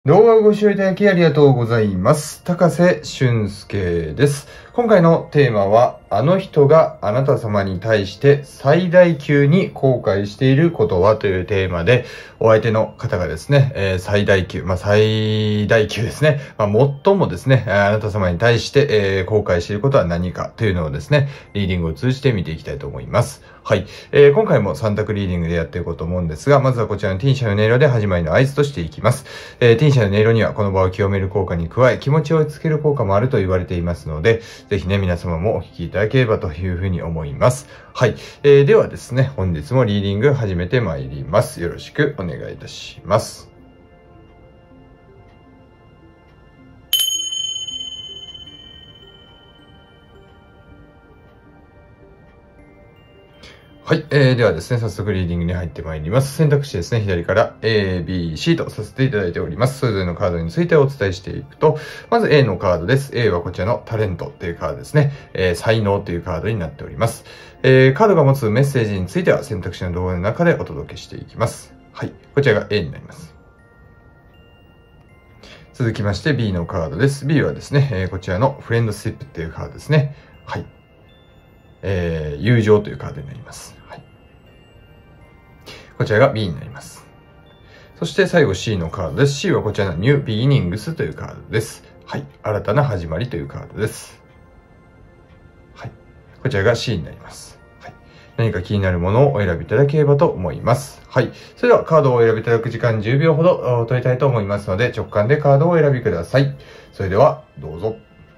動画をご視聴いただきありがとうございます。高瀬俊介です。今回のテーマは、あの人があなた様に対して最大級に後悔していることはというテーマで、お相手の方がですね、最大級ですね。最もですね、あなた様に対して、後悔していることは何かというのをですね、リーディングを通じて見ていきたいと思います。はい。今回も3択リーディングでやっていこうと思うんですが、まずはこちらのティンシャの音色で始まりの合図としていきます。ティンシャの音色にはこの場を清める効果に加え、気持ちを落ち着ける効果もあると言われていますので、ぜひね、皆様もお聞きいただければというふうに思います。はい。ではですね、本日もリーディング始めてまいります。よろしくお願いいたします。はい。ではですね、早速リーディングに入ってまいります。選択肢ですね、左から A、B、C とさせていただいております。それぞれのカードについてお伝えしていくと、まず A のカードです。A はこちらのタレントっていうカードですね。才能というカードになっております。カードが持つメッセージについては選択肢の動画の中でお届けしていきます。はい。こちらが A になります。続きまして B のカードです。B はですね、こちらのフレンドシップっていうカードですね。はい。友情というカードになります。はい。こちらが B になります。そして最後 C のカードです。C はこちらの New Beginnings というカードです。はい。新たな始まりというカードです。はい。こちらが C になります。はい。何か気になるものをお選びいただければと思います。はい。それではカードをお選びいただく時間10秒ほど取りたいと思いますので、直感でカードをお選びください。それでは、どうぞ。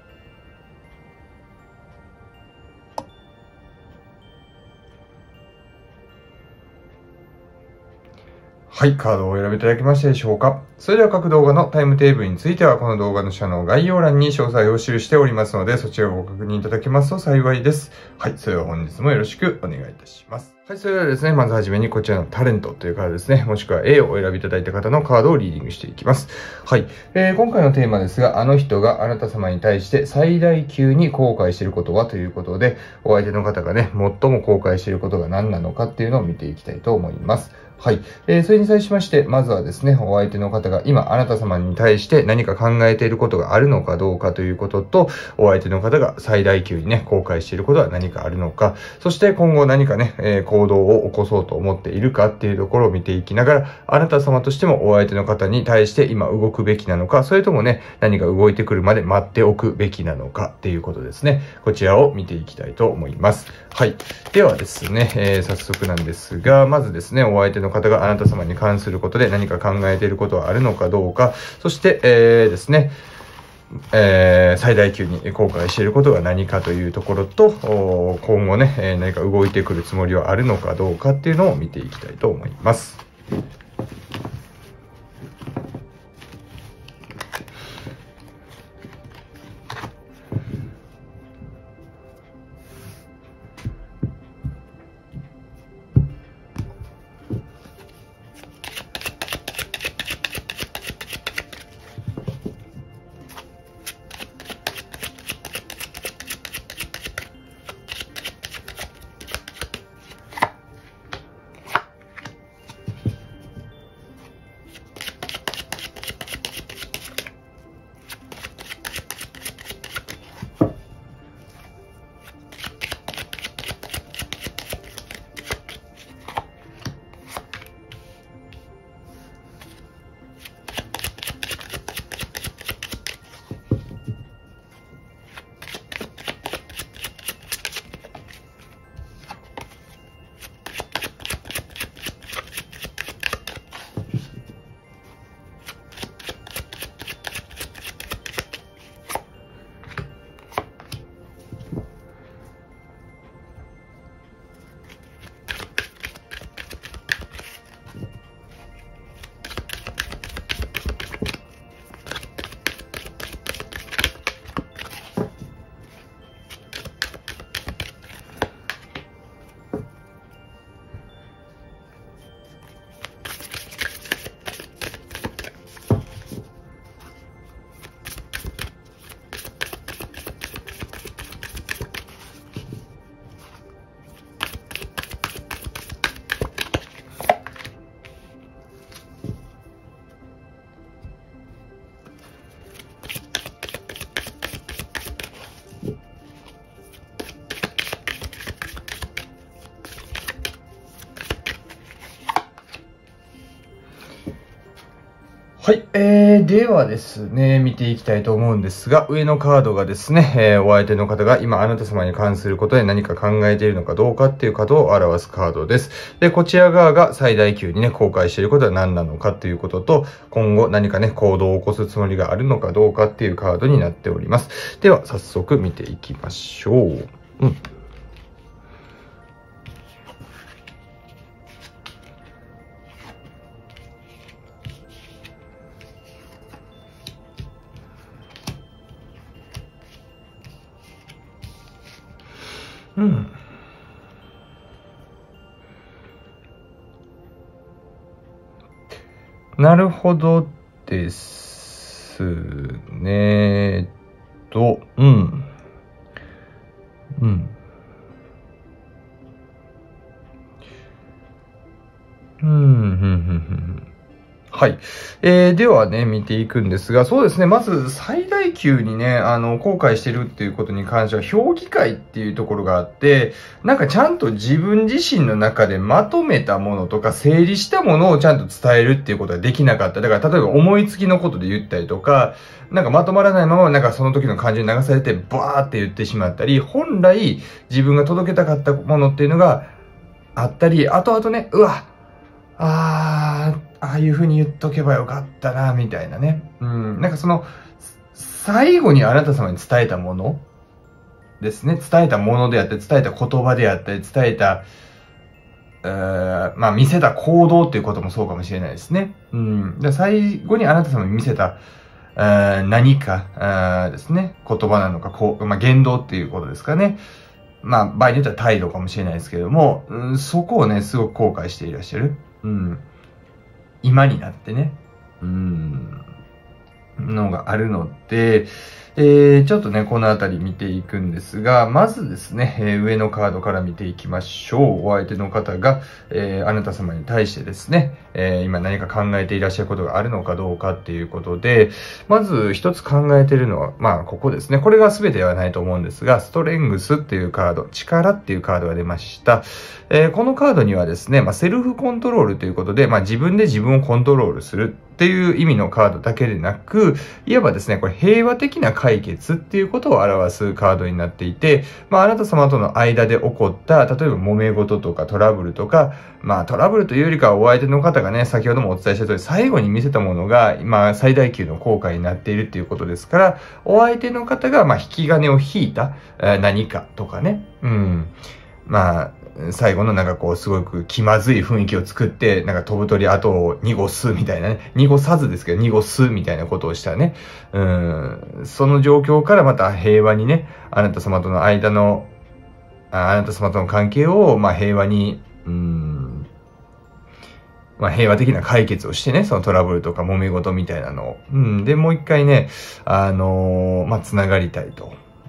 はい、カードをお選びいただきましたでしょうか。それでは各動画のタイムテーブルについては、この動画の下の概要欄に詳細を記しておりますので、そちらをご確認いただけますと幸いです。はい、それでは本日もよろしくお願いいたします。はい、それではですね、まずはじめにこちらのタレントというカードですね、もしくは A をお選びいただいた方のカードをリーディングしていきます。はい、今回のテーマですが、あの人があなた様に対して最大級に後悔していることはということで、お相手の方がね、最も後悔していることが何なのかっていうのを見ていきたいと思います。はい。それに際しまして、まずはですね、お相手の方が今あなた様に対して何か考えていることがあるのかどうかということと、お相手の方が最大級にね、後悔していることは何かあるのか、そして今後何かね、行動を起こそうと思っているかっていうところを見ていきながら、あなた様としてもお相手の方に対して今動くべきなのか、それともね、何か動いてくるまで待っておくべきなのかっていうことですね。こちらを見ていきたいと思います。はい。ではですね、早速なんですが、まずですね、お相手の方があなた様に関することで何か考えていることはあるのかどうか、そして、ですね、最大級に後悔していることが何かというところと、今後ね、何か動いてくるつもりはあるのかどうかっていうのを見ていきたいと思います。 ではですね、見ていきたいと思うんですが、上のカードがですね、お相手の方が今あなた様に関することで何か考えているのかどうかっていうことを表すカードです。で、こちら側が最大級にね、後悔していることは何なのかということと、今後何かね、行動を起こすつもりがあるのかどうかっていうカードになっております。では、早速見ていきましょう。なるほどですね。はい。ではね、見ていくんですが、そうですね、まず最大級にね、後悔してるっていうことに関しては、評議会っていうところがあって、なんかちゃんと自分自身の中でまとめたものとか、整理したものをちゃんと伝えるっていうことができなかった。だから、例えば思いつきのことで言ったりとか、なんかまとまらないまま、なんかその時の感情に流されて、バーって言ってしまったり、本来自分が届けたかったものっていうのがあったり、後々ね、ああいう風に言っとけばよかったな、みたいなね。なんかその、最後にあなた様に伝えたものですね。伝えたものであったり、伝えた言葉であったり、伝えた、見せた行動っていうこともそうかもしれないですね。で最後にあなた様に見せた、何かですね。言葉なのか、言動っていうことですかね。場合によっては態度かもしれないですけれども、そこをね、すごく後悔していらっしゃる。今になってね。のがあるので、ちょっとね、このあたり見ていくんですが、まずですね、上のカードから見ていきましょう。お相手の方が、あなた様に対してですね、今何か考えていらっしゃることがあるのかどうかっていうことで、まず一つ考えているのは、ここですね。これが全てではないと思うんですが、ストレングスっていうカード、力っていうカードが出ました。このカードにはですね、セルフコントロールということで、自分で自分をコントロールするっていう意味のカードだけでなく、いわばですね、これ平和的な解決っていうことを表すカードになっていて、あなた様との間で起こった、例えば揉め事とかトラブルとか、トラブルというよりかはお相手の方がね、先ほどもお伝えした通り、最後に見せたものが、今、最大級の後悔になっているっていうことですから、お相手の方が、引き金を引いた、何かとかね、最後のなんかこうすごく気まずい雰囲気を作って、なんか飛ぶ鳥後を濁すみたいなね。濁さずですけど濁すみたいなことをしたね。その状況からまた平和にね、あなた様との間の、あなた様との関係を、平和に、平和的な解決をしてね、そのトラブルとか揉め事みたいなのを。で、もう一回ね、繋がりたいと。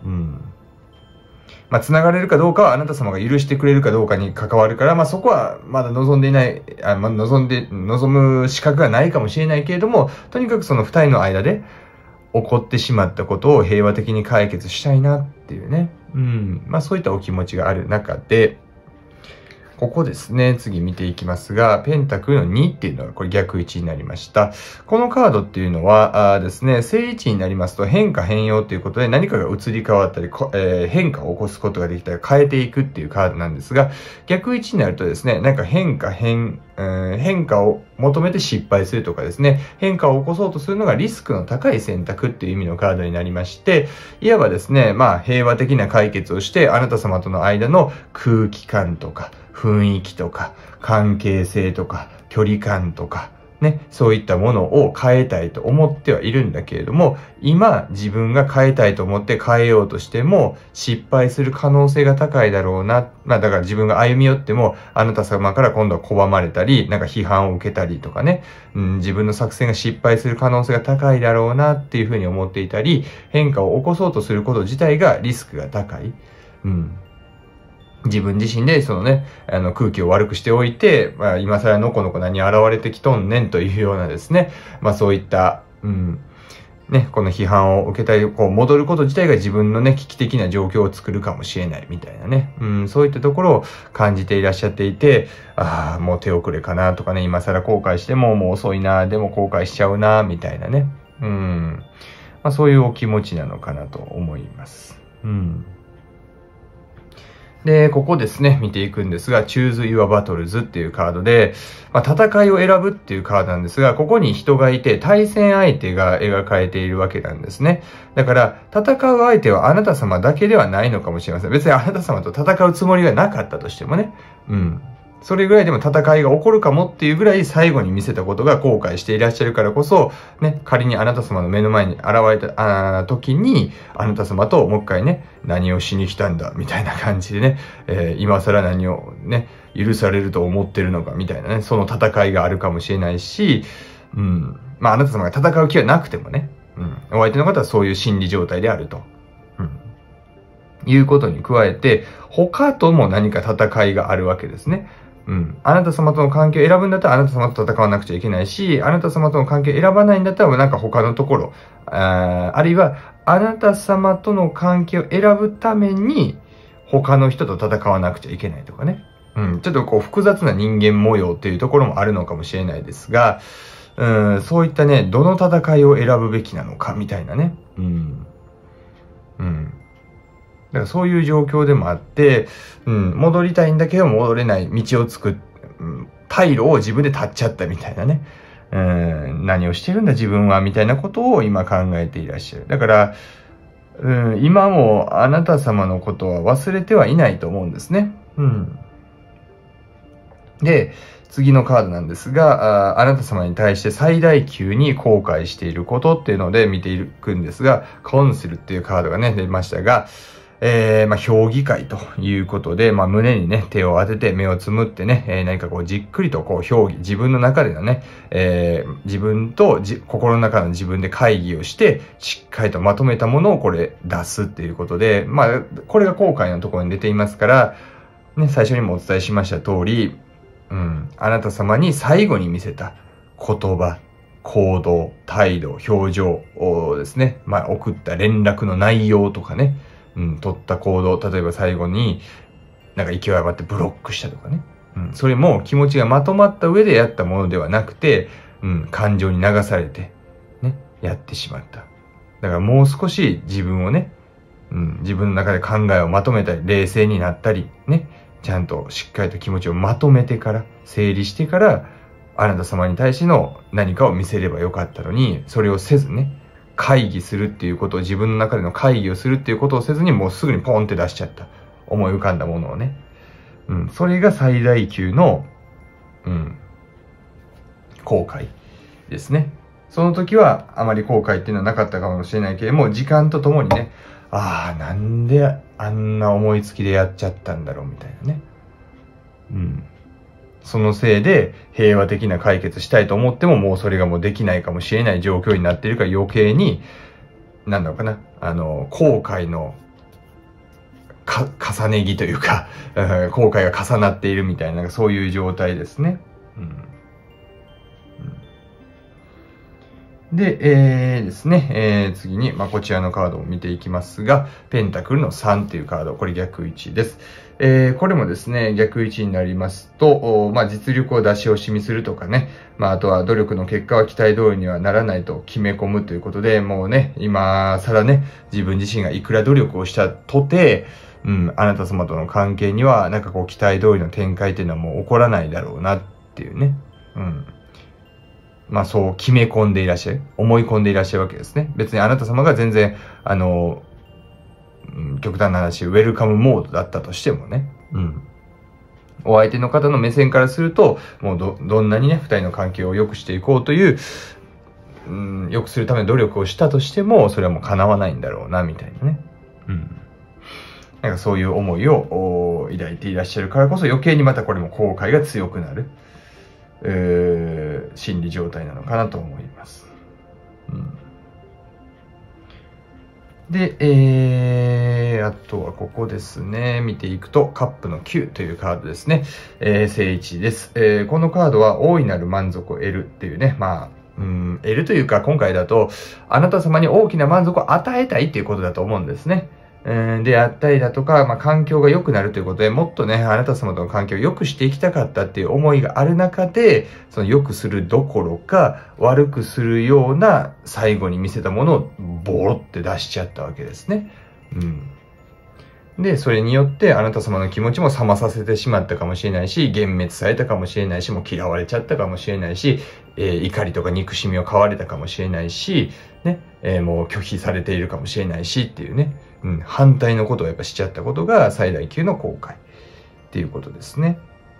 繋がれるかどうかはあなた様が許してくれるかどうかに関わるから、そこはまだ望んでいない、望む資格がないかもしれないけれども、とにかくその二人の間で起こってしまったことを平和的に解決したいなっていうね。そういったお気持ちがある中で、ここですね。次見ていきますが、ペンタクルの2っていうのがこれ逆位置になりました。このカードっていうのはですね、正位置になりますと変化変容ということで何かが移り変わったり、変化を起こすことができたり変えていくっていうカードなんですが、逆位置になるとですね、なんか変化を求めて失敗するとかですね、変化を起こそうとするのがリスクの高い選択っていう意味のカードになりまして、いわばですね、平和的な解決をして、あなた様との間の空気感とか、雰囲気とか、関係性とか、距離感とか、ね、そういったものを変えたいと思ってはいるんだけれども、今自分が変えたいと思って変えようとしても失敗する可能性が高いだろうな。だから自分が歩み寄ってもあなた様から今度は拒まれたり、なんか批判を受けたりとかね、自分の作戦が失敗する可能性が高いだろうなっていうふうに思っていたり、変化を起こそうとすること自体がリスクが高い。自分自身でそのね、空気を悪くしておいて、今更のこのこ何現れてきとんねんというようなですね、そういった、 ね、この批判を受けたり、こう戻ること自体が自分のね、危機的な状況を作るかもしれないみたいなね。そういったところを感じていらっしゃっていて、ああ、もう手遅れかなとかね、今更後悔してももう遅いな、でも後悔しちゃうな、みたいなね。そういうお気持ちなのかなと思います。で、ここですね、見ていくんですが、Choose Your Battles っていうカードで、戦いを選ぶっていうカードなんですが、ここに人がいて、対戦相手が描かれているわけなんですね。だから、戦う相手はあなた様だけではないのかもしれません。別にあなた様と戦うつもりがなかったとしてもね。それぐらいでも戦いが起こるかもっていうぐらい最後に見せたことが後悔していらっしゃるからこそ、ね、仮にあなた様の目の前に現れた時に、あなた様ともう一回ね、何をしに来たんだ、みたいな感じでね、今更何をね、許されると思ってるのか、みたいなね、その戦いがあるかもしれないし、あなた様が戦う気はなくてもね、お相手の方はそういう心理状態であると。いうことに加えて、他とも何か戦いがあるわけですね。あなた様との関係を選ぶんだったらあなた様と戦わなくちゃいけないし、あなた様との関係を選ばないんだったらなんか他のところ、あるいはあなた様との関係を選ぶために他の人と戦わなくちゃいけないとかね。ちょっとこう複雑な人間模様っていうところもあるのかもしれないですが、そういったね、どの戦いを選ぶべきなのかみたいなね。だからそういう状況でもあって、戻りたいんだけど戻れない道を作っ、退路を自分で立っちゃったみたいなね。何をしてるんだ自分はみたいなことを今考えていらっしゃる。だから、今もあなた様のことは忘れてはいないと思うんですね。で、次のカードなんですが、あなた様に対して最大級に後悔していることっていうので見ていくんですが、コンセルっていうカードがね、出ましたが、評議会ということで、胸にね、手を当てて目をつむってね、何かこうじっくりとこう評議、自分の中でのね、自分と心の中の自分で会議をして、しっかりとまとめたものをこれ出すっていうことで、これが後悔のところに出ていますから、ね、最初にもお伝えしました通り、あなた様に最後に見せた言葉、行動、態度、表情をですね、送った連絡の内容とかね、取った行動、例えば最後になんか勢い余ってブロックしたとかね。それも気持ちがまとまった上でやったものではなくて、感情に流されて、ね、やってしまった。だからもう少し自分をね、自分の中で考えをまとめたり、冷静になったり、ね、ちゃんとしっかりと気持ちをまとめてから、整理してから、あなた様に対しての何かを見せればよかったのに、それをせずね、会議するっていうことを、自分の中での会議をするっていうことをせずに、もうすぐにポンって出しちゃった。思い浮かんだものをね。それが最大級の、後悔ですね。その時はあまり後悔っていうのはなかったかもしれないけれども、時間とともにね、なんであんな思いつきでやっちゃったんだろうみたいなね。そのせいで平和的な解決したいと思ってももうそれがもうできないかもしれない状況になっているから余計に、なんだろうかな、後悔の重ね着というか、後悔が重なっているみたいな、そういう状態ですね。で、ですね、次に、こちらのカードを見ていきますが、ペンタクルの3というカード、これ逆位置です。これもですね、逆位置になりますと、実力を出し惜しみするとかね、あとは努力の結果は期待通りにはならないと決め込むということで、もうね、今更ね、自分自身がいくら努力をしたとて、あなた様との関係には、なんかこう期待通りの展開っていうのはもう起こらないだろうなっていうね。そう決め込んでいらっしゃる。思い込んでいらっしゃるわけですね。別にあなた様が全然、極端な話、ウェルカムモードだったとしてもね。お相手の方の目線からすると、もうどんなにね、二人の関係を良くしていこうという、良くするための努力をしたとしても、それはもう叶わないんだろうな、みたいなね。なんかそういう思いを抱いていらっしゃるからこそ余計にまたこれも後悔が強くなる。心理状態なのかなと思います。で、あとはここですね。見ていくと、カップの9というカードですね。正位置です。このカードは大いなる満足を得るっていうね、 得るというか、今回だと、あなた様に大きな満足を与えたいっていうことだと思うんですね。であったりだとか、環境が良くなるということで、もっとね、あなた様との関係を良くしていきたかったっていう思いがある中で、その良くするどころか、悪くするような最後に見せたものをボロって出しちゃったわけですね。で、それによってあなた様の気持ちも冷まさせてしまったかもしれないし、幻滅されたかもしれないし、もう嫌われちゃったかもしれないし、怒りとか憎しみを買われたかもしれないし、ね、もう拒否されているかもしれないしっていうね、反対のことをやっぱしちゃったことが最大級の後悔っていうことですね。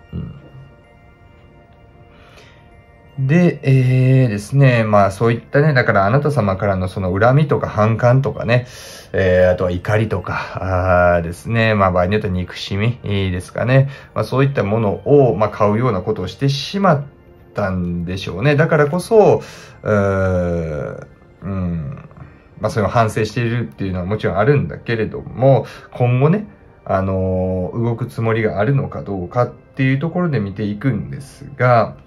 で、ですね、そういったね、だからあなた様からのその恨みとか反感とかね、あとは怒りとか、ですね、場合によっては憎しみですかね。そういったものを、買うようなことをしてしまったんでしょうね。だからこそ、それを反省しているっていうのはもちろんあるんだけれども、今後ね、動くつもりがあるのかどうかっていうところで見ていくんですが、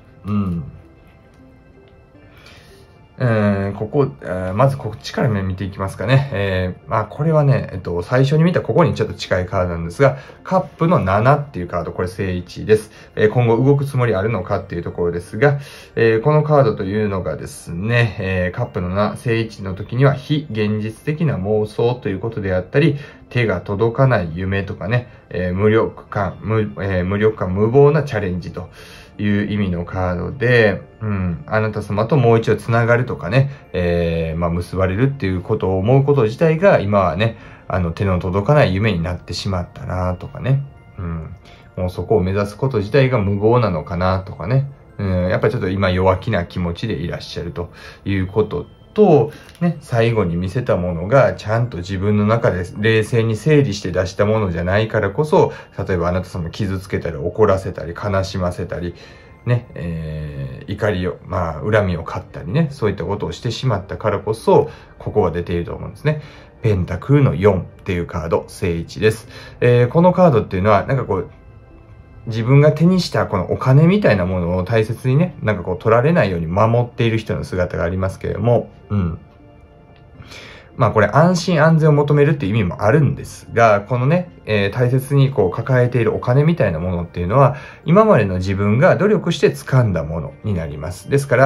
まずこっちから見ていきますかね。これはね、最初に見たここにちょっと近いカードなんですが、カップの7っていうカード、これ正位置です。今後動くつもりあるのかっていうところですが、このカードというのがですね、カップの7、正位置の時には非現実的な妄想ということであったり、手が届かない夢とかね、無力感、無謀なチャレンジという意味のカードで、あなた様ともう一度つながるとかね、結ばれるっていうことを思うこと自体が今はね、手の届かない夢になってしまったなとかね、もうそこを目指すこと自体が無謀なのかなとかね、やっぱりちょっと今弱気な気持ちでいらっしゃるということと、ね、最後に見せたものがちゃんと自分の中で冷静に整理して出したものじゃないからこそ、例えばあなた様傷つけたり怒らせたり悲しませたり、ね、怒りを、恨みを買ったりね、そういったことをしてしまったからこそ、ここが出ていると思うんですね。ペンタクルの4っていうカード、正位置です。このカードっていうのは、自分が手にしたこのお金みたいなものを大切にね、取られないように守っている人の姿がありますけれども、これ安心安全を求めるっていう意味もあるんですが、このね、大切に抱えているお金みたいなものっていうのは、今までの自分が努力して掴んだものになります。ですから、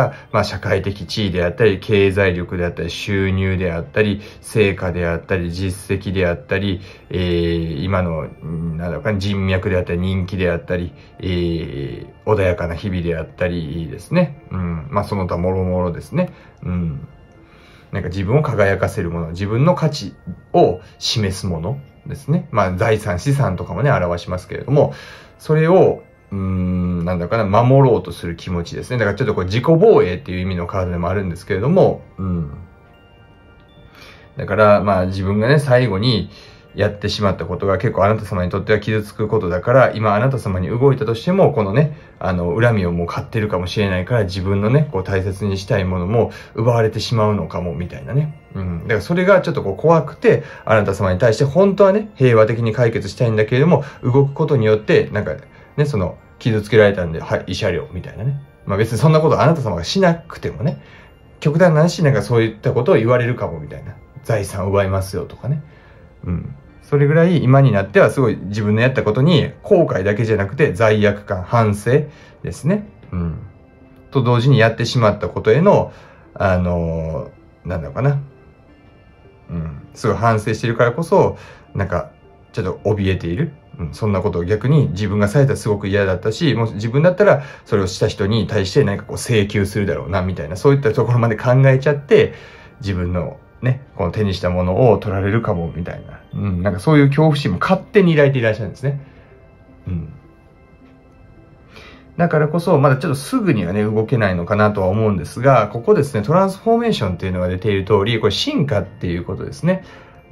社会的地位であったり、経済力であったり、収入であったり、成果であったり、実績であったり、今の、人脈であったり、人気であったり、穏やかな日々であったりですね。その他もろもろですね。自分を輝かせるもの、自分の価値を示すものですね。財産、資産とかもね、表しますけれども、それを、守ろうとする気持ちですね。だからちょっと自己防衛っていう意味のカードでもあるんですけれども、だから、自分がね、最後にやってしまったことが結構あなた様にとっては傷つくことだから、今あなた様に動いたとしても、このね、恨みをもう買ってるかもしれないから、自分のね、大切にしたいものも奪われてしまうのかも、みたいなね。だからそれがちょっと怖くて、あなた様に対して本当はね、平和的に解決したいんだけれども、動くことによって、傷つけられたんで、はい、慰謝料、みたいなね。別にそんなことあなた様がしなくてもね、極端な話、そういったことを言われるかも、みたいな。財産奪いますよ、とかね。それぐらい今になってはすごい自分のやったことに後悔だけじゃなくて罪悪感、反省ですね。と同時にやってしまったことへの、すごい反省してるからこそ、ちょっと怯えている。そんなことを逆に自分がされたらすごく嫌だったし、もし自分だったらそれをした人に対して請求するだろうな、みたいな、そういったところまで考えちゃって、自分のね、この手にしたものを取られるかも、みたいな。そういう恐怖心も勝手に抱いていらっしゃるんですね。だからこそ、まだちょっとすぐにはね、動けないのかなとは思うんですが、ここですね、トランスフォーメーションっていうのが出ている通り、これ進化っていうことですね。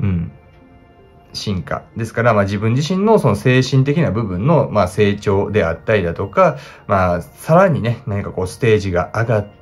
進化。ですから、自分自身のその精神的な部分の、成長であったりだとか、さらにね、何かステージが上がって、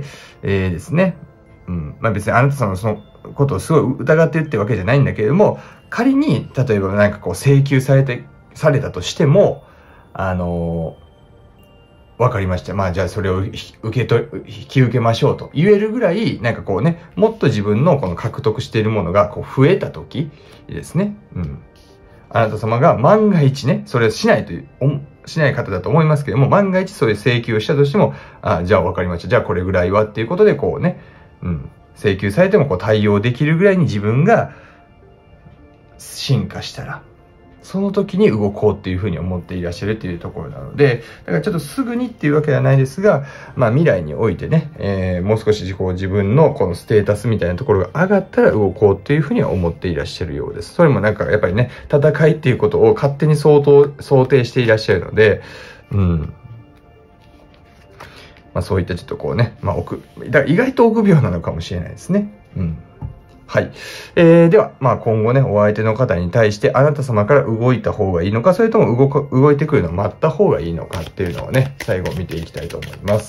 ですね、別にあなた様のそのことをすごい疑ってるってわけじゃないんだけれども、仮に、例えば請求されたとしても、 わかりました。まあじゃあそれを引き受けましょうと言えるぐらい、なんかこうね、もっと自分のこの獲得しているものがこう増えた時ですね。うん。あなた様が万が一ね、それをしない方だと思いますけども、万が一そういう請求をしたとしても、じゃあわかりました。じゃあこれぐらいはっていうことでこうね、うん。請求されてもこう対応できるぐらいに自分が進化したら、その時に動こうっていうふうに思っていらっしゃるっていうところなので、だからちょっとすぐにっていうわけではないですが、まあ未来においてね、もう少しこう自分のこのステータスみたいなところが上がったら動こうっていうふうには思っていらっしゃるようです。それもなんかやっぱりね、戦いっていうことを勝手に想定していらっしゃるので、うん。まあそういったちょっとこうね、まあだから意外と臆病なのかもしれないですね。うん。はい。では、まあ今後ね、お相手の方に対してあなた様から動いた方がいいのか、それとも動いてくるのを待った方がいいのかっていうのをね、最後見ていきたいと思います。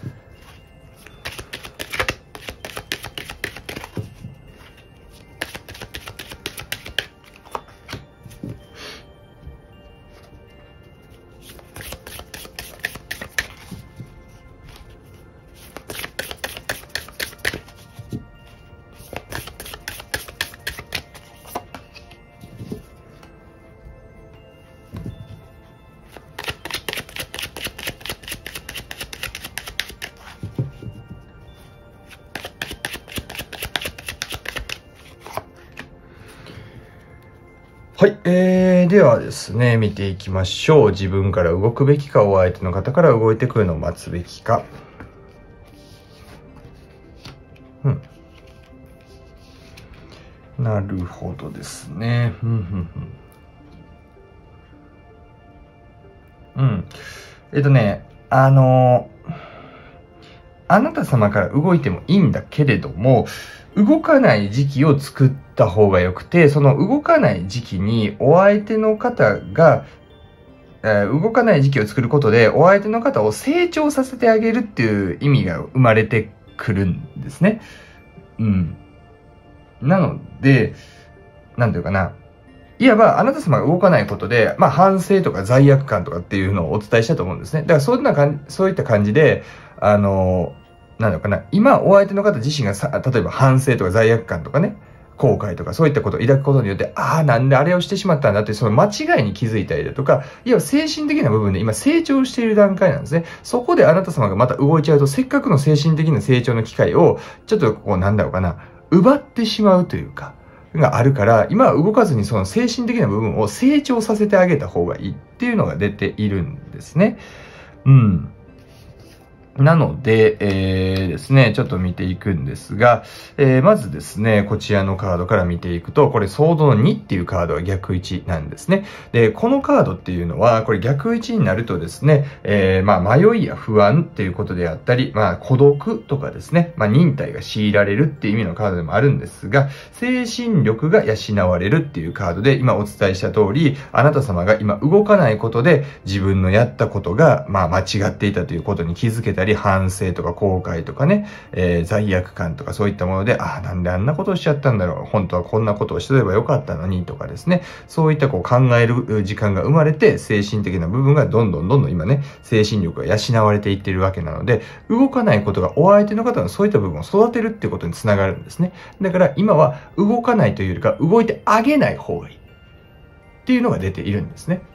はい。ではですね、見ていきましょう。自分から動くべきか、お相手の方から動いてくるのを待つべきか。うん。なるほどですね。うん。あなた様から動いてもいいんだけれども、動かない時期を作った方がよくて、その動かない時期にお相手の方が、動かない時期を作ることで、お相手の方を成長させてあげるっていう意味が生まれてくるんですね。うん。なので、なんていうかな。いわば、あなた様が動かないことで、まあ、反省とか罪悪感とかっていうのをお伝えしたと思うんですね。だから、そういった感じで、なんだかな。今、お相手の方自身が例えば反省とか罪悪感とかね、後悔とかそういったことを抱くことによって、なんであれをしてしまったんだって、その間違いに気づいたりだとか、いわば精神的な部分で今成長している段階なんですね。そこであなた様がまた動いちゃうと、せっかくの精神的な成長の機会を、ちょっとこう、なんだろうかな、奪ってしまうというか、があるから、今は動かずにその精神的な部分を成長させてあげた方がいいっていうのが出ているんですね。うん。なので、ですね、ちょっと見ていくんですが、まずですね、こちらのカードから見ていくと、これ、ソードの2っていうカードは逆位置なんですね。で、このカードっていうのは、これ逆位置になるとですね、まあ、迷いや不安っていうことであったり、まあ、孤独とかですね、まあ、忍耐が強いられるっていう意味のカードでもあるんですが、精神力が養われるっていうカードで、今お伝えした通り、あなた様が今動かないことで、自分のやったことが、まあ、間違っていたということに気づけたり、反省とか後悔とかね、罪悪感とかそういったもので、なんであんなことをしちゃったんだろう。本当はこんなことをしてればよかったのにとかですね。そういったこう考える時間が生まれて、精神的な部分がどんどん今ね、精神力が養われていっているわけなので、動かないことがお相手の方のそういった部分を育てるっていうことにつながるんですね。だから今は動かないというよりか、動いてあげない方がいい。っていうのが出ているんですね。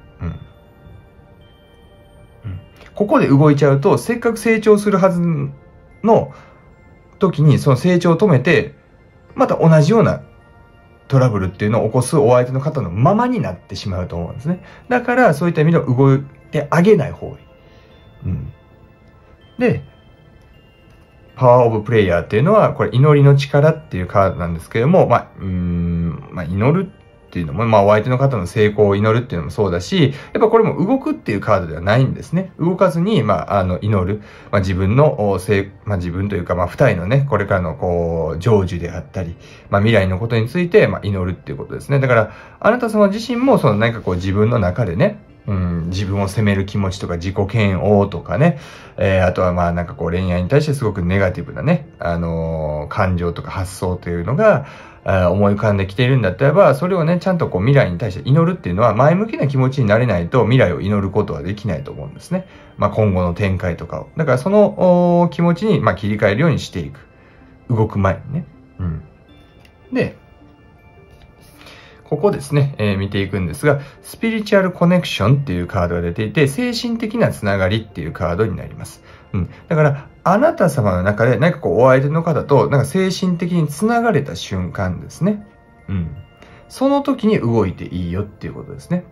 ここで動いちゃうと、せっかく成長するはずの時に、その成長を止めて、また同じようなトラブルっていうのを起こすお相手の方のままになってしまうと思うんですね。だから、そういった意味では動いてあげない方がいい。で、パワーオブプレイヤーっていうのは、これ祈りの力っていうカードなんですけども、祈るっていうのも、お相手の方の成功を祈るっていうのもそうだし、やっぱこれも動くっていうカードではないんですね。動かずに、祈る。自分の自分というか、二重のね、これからのこう、成就であったり、未来のことについて、祈るっていうことですね。だから、あなた様自身も、何かこう自分の中でね、 自分を責める気持ちとか自己嫌悪とかね、あとはまあなんかこう恋愛に対してすごくネガティブなね、感情とか発想というのが、思い浮かんできているんだったらば、それをね、ちゃんとこう未来に対して祈るっていうのは前向きな気持ちになれないと未来を祈ることはできないと思うんですね。まあ今後の展開とかを。だからその気持ちにまあ切り替えるようにしていく。動く前にね。で、ここですね、見ていくんですが、スピリチュアルコネクションっていうカードが出ていて、精神的なつながりっていうカードになります。だから、あなた様の中で何かこうお相手の方となんか精神的につながれた瞬間ですね。その時に動いていいよっていうことですね。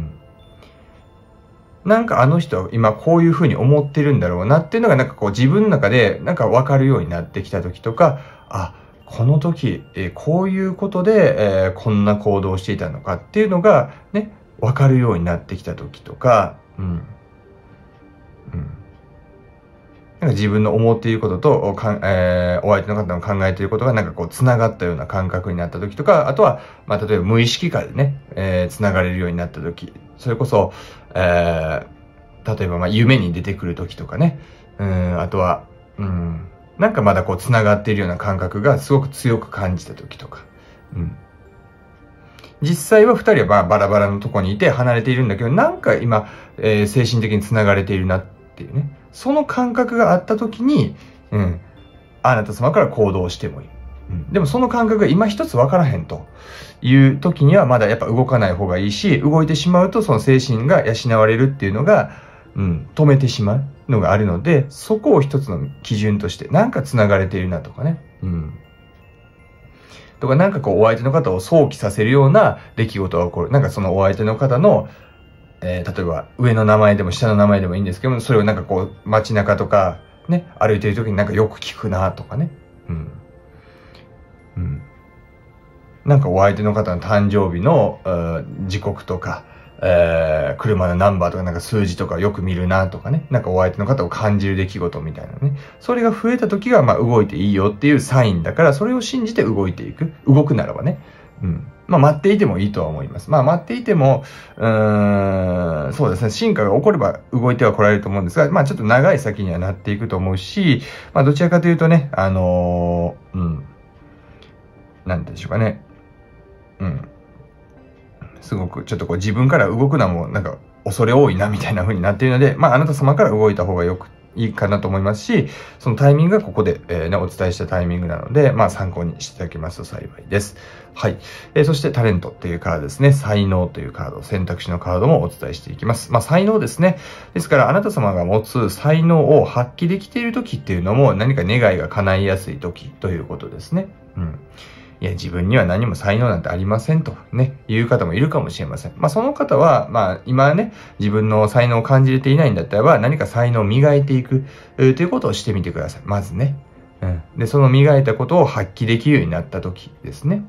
なんかあの人は今こういうふうに思ってるんだろうなっていうのがなんかこう自分の中でなんか分かるようになってきた時とか、この時、こういうことで、こんな行動をしていたのかっていうのがね、分かるようになってきた時とか、なんか自分の思っていることとお相手の方の考えていることがなんかこう繋がったような感覚になった時とか、あとは、まあ例えば無意識下でね、繋がれるようになった時、それこそ、例えばまあ夢に出てくる時とかね、あとは、なんかまだこう繋がっているような感覚がすごく強く感じた時とか、実際は二人はまあバラバラのとこにいて離れているんだけど、なんか今、精神的に繋がれているなっていうね。その感覚があった時に、あなた様から行動してもいい。でもその感覚が今一つ分からへんという時にはまだやっぱ動かない方がいいし、動いてしまうとその精神が養われるっていうのが、止めてしまうのがあるので、そこを一つの基準として、なんか繋がれているなとかね。とかなんかこうお相手の方を想起させるような出来事が起こる。なんかそのお相手の方の例えば上の名前でも下の名前でもいいんですけども、それをなんかこう街中とかね、歩いてる時になんかよく聞くなとかね。なんかお相手の方の誕生日の時刻とか、車のナンバーとかなんか数字とかよく見るなとかね。なんかお相手の方を感じる出来事みたいなね。それが増えた時がまあ動いていいよっていうサインだから、それを信じて動いていく。動くならばね。まあ待っていてもいいとは思います。まあ待っていても、そうですね、進化が起これば動いては来られると思うんですが、まあちょっと長い先にはなっていくと思うし、まあどちらかというとね、なんて言うんでしょうかね。すごくちょっとこう自分から動くのもなんか恐れ多いなみたいな風になっているので、まああなた様から動いた方がいいかなと思いますし、そのタイミングがここで、お伝えしたタイミングなので、まあ参考にしていただけますと幸いです。はい。そしてタレントっていうカードですね。才能というカード、選択肢のカードもお伝えしていきます。まあ才能ですね。ですからあなた様が持つ才能を発揮できている時っていうのも何か願いが叶いやすい時ということですね。いや、自分には何も才能なんてありませんとね、いう方もいるかもしれません。まあ、その方は、まあ、今ね、自分の才能を感じれていないんだったらば、何か才能を磨いていく、ということをしてみてください。まずね。で、その磨いたことを発揮できるようになった時ですね。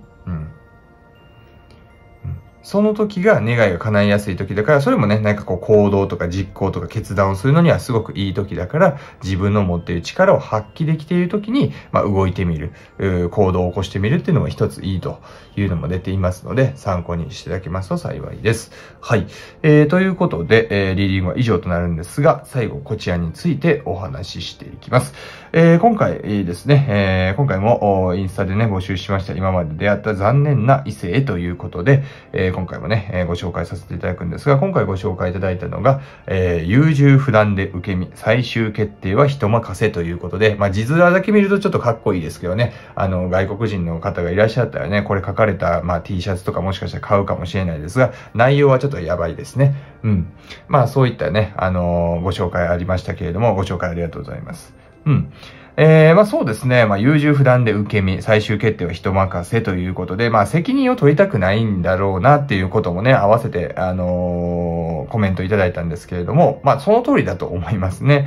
その時が願いが叶いやすい時だから、それもね、なんかこう行動とか実行とか決断をするのにはすごくいい時だから、自分の持っている力を発揮できている時に、まあ動いてみる、行動を起こしてみるっていうのも一ついいというのも出ていますので、参考にしていただけますと幸いです。はい。ということで、リーディングは以上となるんですが、最後こちらについてお話ししていきます。今回ですね、今回もインスタでね、募集しました今まで出会った残念な異性ということで、今回もね、ご紹介させていただくんですが、今回ご紹介いただいたのが、優柔不断で受け身、最終決定は人任せということで、まあ、字面だけ見るとちょっとかっこいいですけどね、外国人の方がいらっしゃったらね、これ書かれた、まあ、T シャツとかもしかしたら買うかもしれないですが、内容はちょっとやばいですね。まあ、そういったね、ご紹介ありましたけれども、ご紹介ありがとうございます。まあそうですね。まあ優柔不断で受け身、最終決定は人任せということで、まあ責任を取りたくないんだろうなっていうこともね、合わせて、コメントいただいたんですけれども、まあその通りだと思いますね。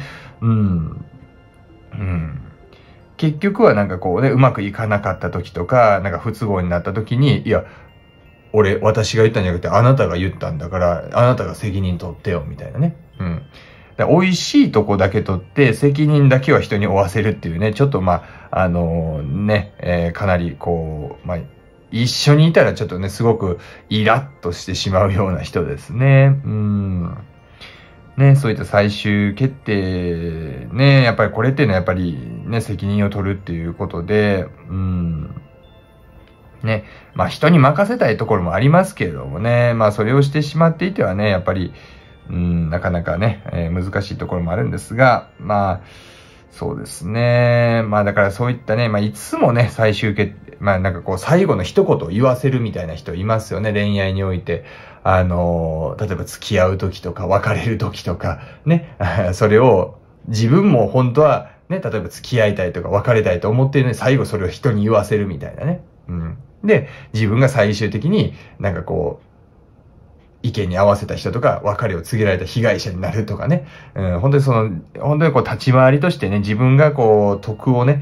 結局はなんかこうね、うまくいかなかった時とか、なんか不都合になった時に、いや、私が言ったんじゃなくて、あなたが言ったんだから、あなたが責任取ってよ、みたいなね。美味しいとこだけ取って責任だけは人に負わせるっていうね、ちょっとまあ、かなりこう、まあ、 一緒にいたらちょっとね、すごくイラッとしてしまうような人ですね。ね、そういった最終決定、ね、やっぱりこれっていうのはやっぱりね、責任を取るっていうことで、ね、まあ人に任せたいところもありますけれどもね、まあそれをしてしまっていてはね、やっぱり、なかなかね、難しいところもあるんですが、まあ、そうですね。まあだからそういったね、まあいつもね、最終決定、まあなんかこう最後の一言を言わせるみたいな人いますよね、恋愛において。例えば付き合う時とか別れる時とか、ね、それを自分も本当はね、例えば付き合いたいとか別れたいと思っているのに最後それを人に言わせるみたいなね。で、自分が最終的になんかこう、意見に合わせた人とか、別れを告げられた被害者になるとかね。本当に本当にこう立ち回りとしてね、自分がこう、徳をね、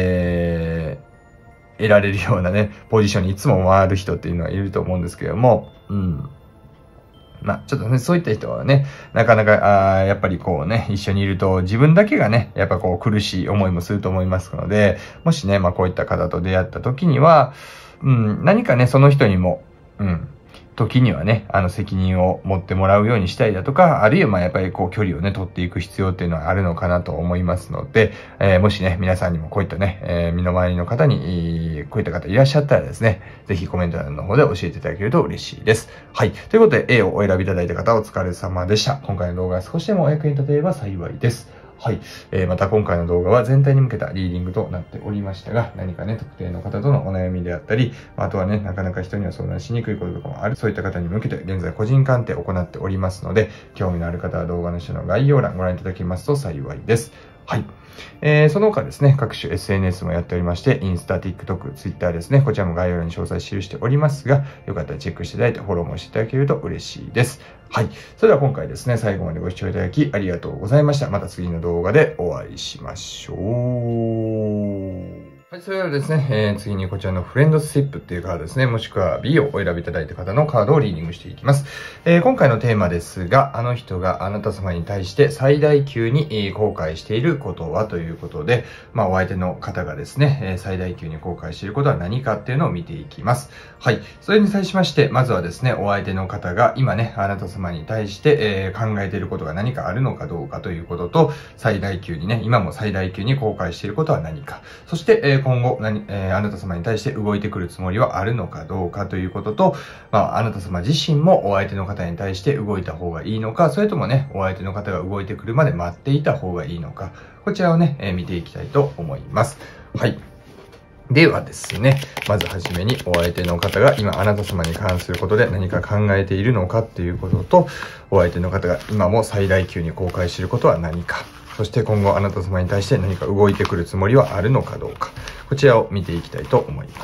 得られるようなね、ポジションにいつも回る人っていうのはいると思うんですけども、まあ、ちょっとね、そういった人はね、なかなか、やっぱりこうね、一緒にいると自分だけがね、やっぱこう苦しい思いもすると思いますので、もしね、まあこういった方と出会った時には、何かね、その人にも、時にはね、責任を持ってもらうようにしたりだとか、あるいはまあやっぱりこう距離をね、取っていく必要っていうのはあるのかなと思いますので、もしね、皆さんにもこういったね、身の回りの方に、こういった方いらっしゃったらですね、ぜひコメント欄の方で教えていただけると嬉しいです。はい。ということで、A をお選びいただいた方お疲れ様でした。今回の動画が少しでもお役に立てれば幸いです。はい。また今回の動画は全体に向けたリーディングとなっておりましたが、何かね、特定の方とのお悩みであったり、あとはね、なかなか人には相談しにくいこととかもある、そういった方に向けて現在個人鑑定を行っておりますので、興味のある方は動画の下の概要欄ご覧いただきますと幸いです。はい。その他ですね、各種 SNS もやっておりまして、インスタ、TikTok、Twitter ですね、こちらも概要欄に詳細記しておりますが、よかったらチェックしていただいてフォローもしていただけると嬉しいです。はい。それでは今回ですね、最後までご視聴いただきありがとうございました。また次の動画でお会いしましょう。はい、それではですね、次にこちらのフレンドシップっていうカードですね、もしくは B をお選びいただいた方のカードをリーディングしていきます。今回のテーマですが、あの人があなた様に対して最大級に後悔していることはということで、まあお相手の方がですね、最大級に後悔していることは何かっていうのを見ていきます。はい。それに際しまして、まずはですね、お相手の方が今ね、あなた様に対して、考えていることが何かあるのかどうかということと、最大級にね、今も最大級に後悔していることは何か、そして、今後あなた様に対して動いてくるつもりはあるのかどうかということと、まあ、あなた様自身もお相手の方に対して動いた方がいいのか、それともね、お相手の方が動いてくるまで待っていた方がいいのか、こちらをね、見ていきたいと思います。はい。ではですね、まずはじめにお相手の方が今あなた様に関することで何か考えているのかっていうことと、お相手の方が今も最大級に後悔していることは何か、そして今後あなた様に対して何か動いてくるつもりはあるのかどうか、こちらを見ていきたいと思います。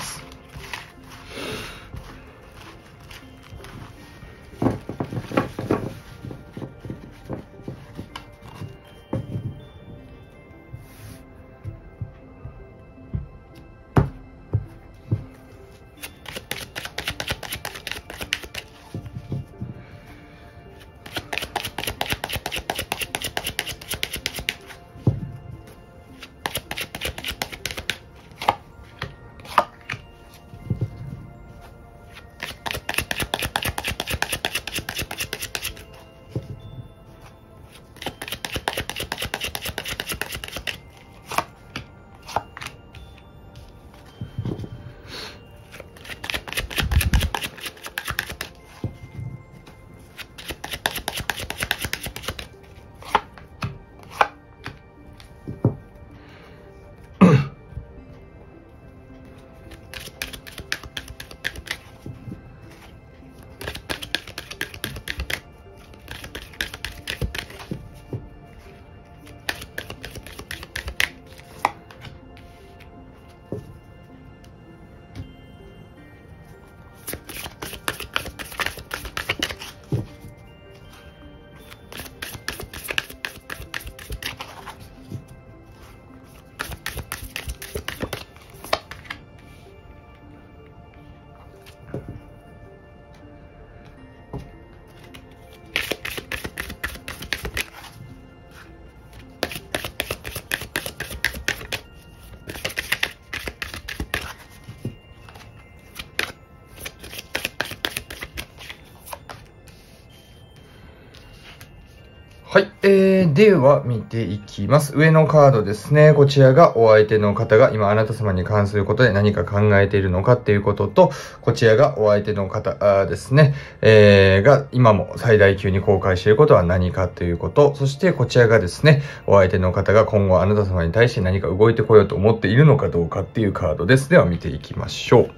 はい。では、見ていきます。上のカードですね。こちらがお相手の方が今あなた様に関することで何か考えているのかっていうことと、こちらがお相手の方ですね。が今も最大級に後悔していることは何かということ、そしてこちらがですね、お相手の方が今後あなた様に対して何か動いてこようと思っているのかどうかっていうカードです。では、見ていきましょう。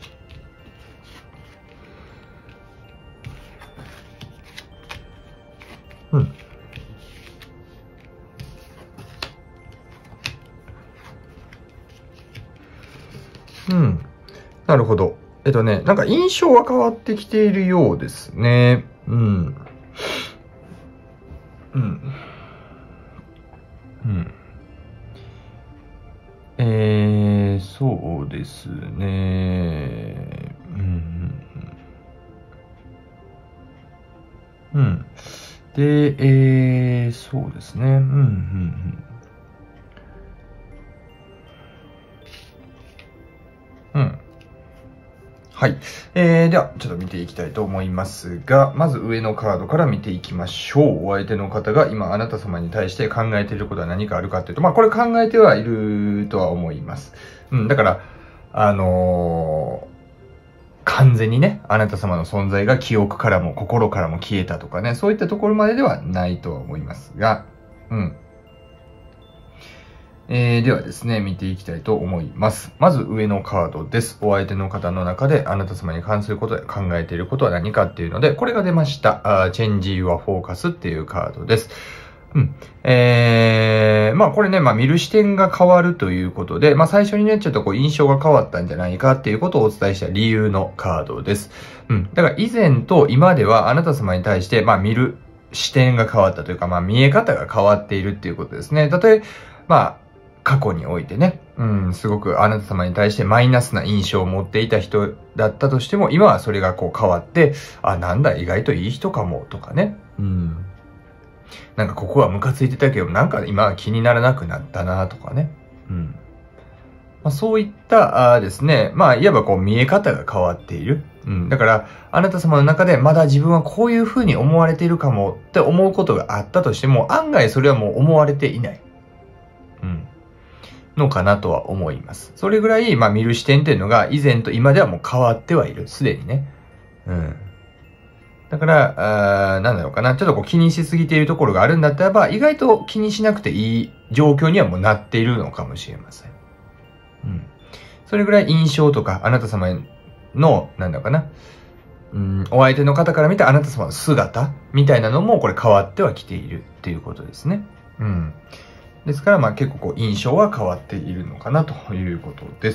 なるほど。なんか印象は変わってきているようですね。そうですね。で、そうですね。はい。では、ちょっと見ていきたいと思いますが、まず上のカードから見ていきましょう。お相手の方が今あなた様に対して考えていることは何かあるかというと、これ考えてはいるとは思います。だから、完全にね、あなた様の存在が記憶からも心からも消えたとかね、そういったところまでではないとは思いますが、ではですね、見ていきたいと思います。まず上のカードです。お相手の方の中であなた様に関することで考えていることは何かっていうので、これが出ました。Change Your Focus っていうカードです。これね、見る視点が変わるということで、最初にね、ちょっと印象が変わったんじゃないかっていうことをお伝えした理由のカードです。だから以前と今ではあなた様に対して、見る視点が変わったというか、見え方が変わっているっていうことですね。たとえ、過去においてね、すごくあなた様に対してマイナスな印象を持っていた人だったとしても、今はそれが変わって、なんだ、意外といい人かも、とかね。なんかここはムカついてたけど、なんか今は気にならなくなったな、とかね。そういったですね、いわば見え方が変わっている。だから、あなた様の中でまだ自分はこういう風に思われているかもって思うことがあったとしても、案外それはもう思われていない。のかなとは思います。それぐらい、見る視点っていうのが以前と今ではもう変わってはいる。すでにね。だから、なんだろうかな。ちょっと気にしすぎているところがあるんだったらば、意外と気にしなくていい状況にはもうなっているのかもしれません。それぐらい印象とか、あなた様の、なんだろうかな。お相手の方から見たあなた様の姿みたいなのもこれ変わってはきているっていうことですね。ですから、結構印象は変わっているのかなということです。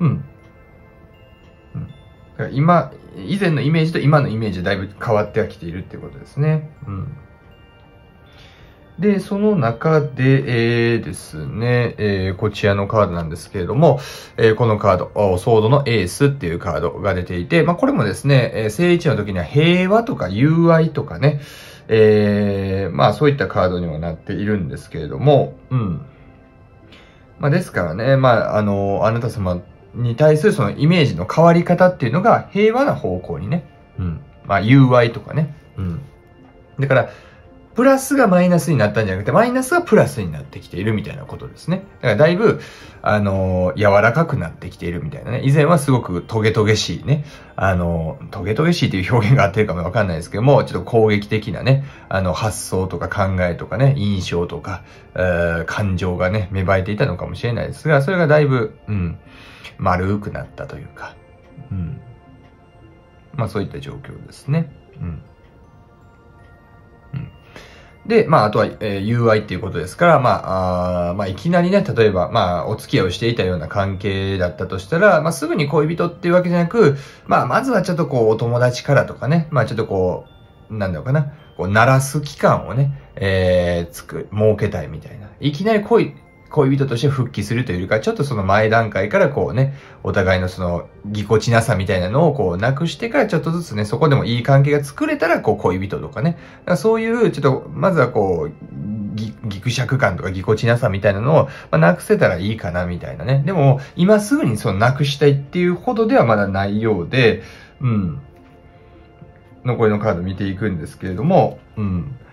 今、以前のイメージと今のイメージだいぶ変わってはきているっていうことですね。で、その中で、ですね、こちらのカードなんですけれども、このカード、ソードのエースっていうカードが出ていて、これもですね、正位置の時には平和とか友愛とかね、そういったカードにもなっているんですけれども、ですからね、あなた様に対するそのイメージの変わり方っていうのが平和な方向にね、友愛とかね、だから、プラスがマイナスになったんじゃなくて、マイナスがプラスになってきているみたいなことですね。だからだいぶ、柔らかくなってきているみたいなね。以前はすごくトゲトゲしいね。トゲトゲしいという表現があってるかもわかんないですけども、ちょっと攻撃的なね、発想とか考えとかね、印象とか、感情がね、芽生えていたのかもしれないですが、それがだいぶ、丸くなったというか、そういった状況ですね。で、あとは、友愛っていうことですから、いきなりね、例えば、お付き合いをしていたような関係だったとしたら、すぐに恋人っていうわけじゃなく、まずはちょっとお友達からとかね、ちょっとなんだろうかな、鳴らす期間をね、設けたいみたいな。いきなり恋人として復帰するというよりか、ちょっとその前段階からお互いのそのぎこちなさみたいなのをなくしてからちょっとずつね、そこでもいい関係が作れたら恋人とかね。だからそういうちょっと、まずはぎくしゃく感とかぎこちなさみたいなのを、なくせたらいいかなみたいなね。でも、今すぐにそのなくしたいっていうほどではまだないようで、残りのカード見ていくんですけれども、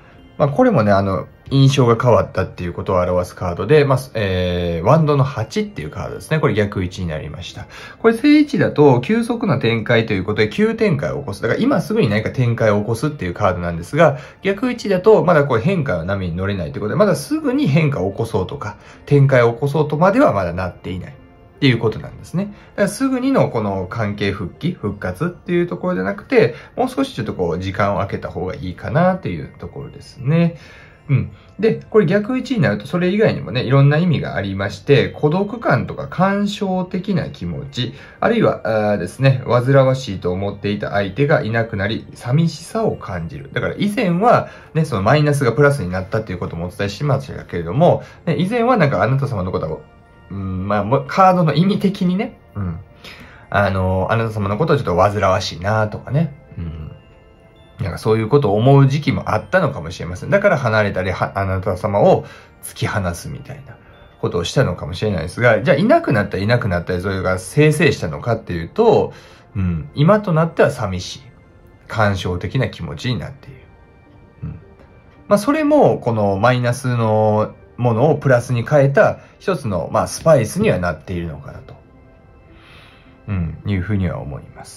まあ、これもね、印象が変わったっていうことを表すカードで、まあ、ワンドの8っていうカードですね。これ逆位置になりました。これ正位置だと急速な展開ということで急展開を起こす。だから今すぐに何か展開を起こすっていうカードなんですが、逆位置だとまだこれ変化の波に乗れないということで、まだすぐに変化を起こそうとか、展開を起こそうとまではまだなっていない。っていうことなんですね。だからすぐにのこの関係復活っていうところじゃなくて、もう少しちょっとこう時間を空けた方がいいかなっていうところですね。うん。で、これ逆位置になるとそれ以外にもね、いろんな意味がありまして、孤独感とか感傷的な気持ち、あるいはですね、煩わしいと思っていた相手がいなくなり、寂しさを感じる。だから以前はね、そのマイナスがプラスになったっていうこともお伝えしましたけれども、ね、以前はなんかあなた様のことをまあ、カードの意味的にね、あなた様のことをちょっと煩わしいなとかね、なんかそういうことを思う時期もあったのかもしれません。だから離れたり、あなた様を突き放すみたいなことをしたのかもしれないですが、じゃあいなくなったり、それが生成したのかっていうと、今となっては寂しい、感傷的な気持ちになっている。まあ、それも、このマイナスのものをプラスに変えた一つの、まあ、スパイスにはなっているのかなと、いうふうには思います。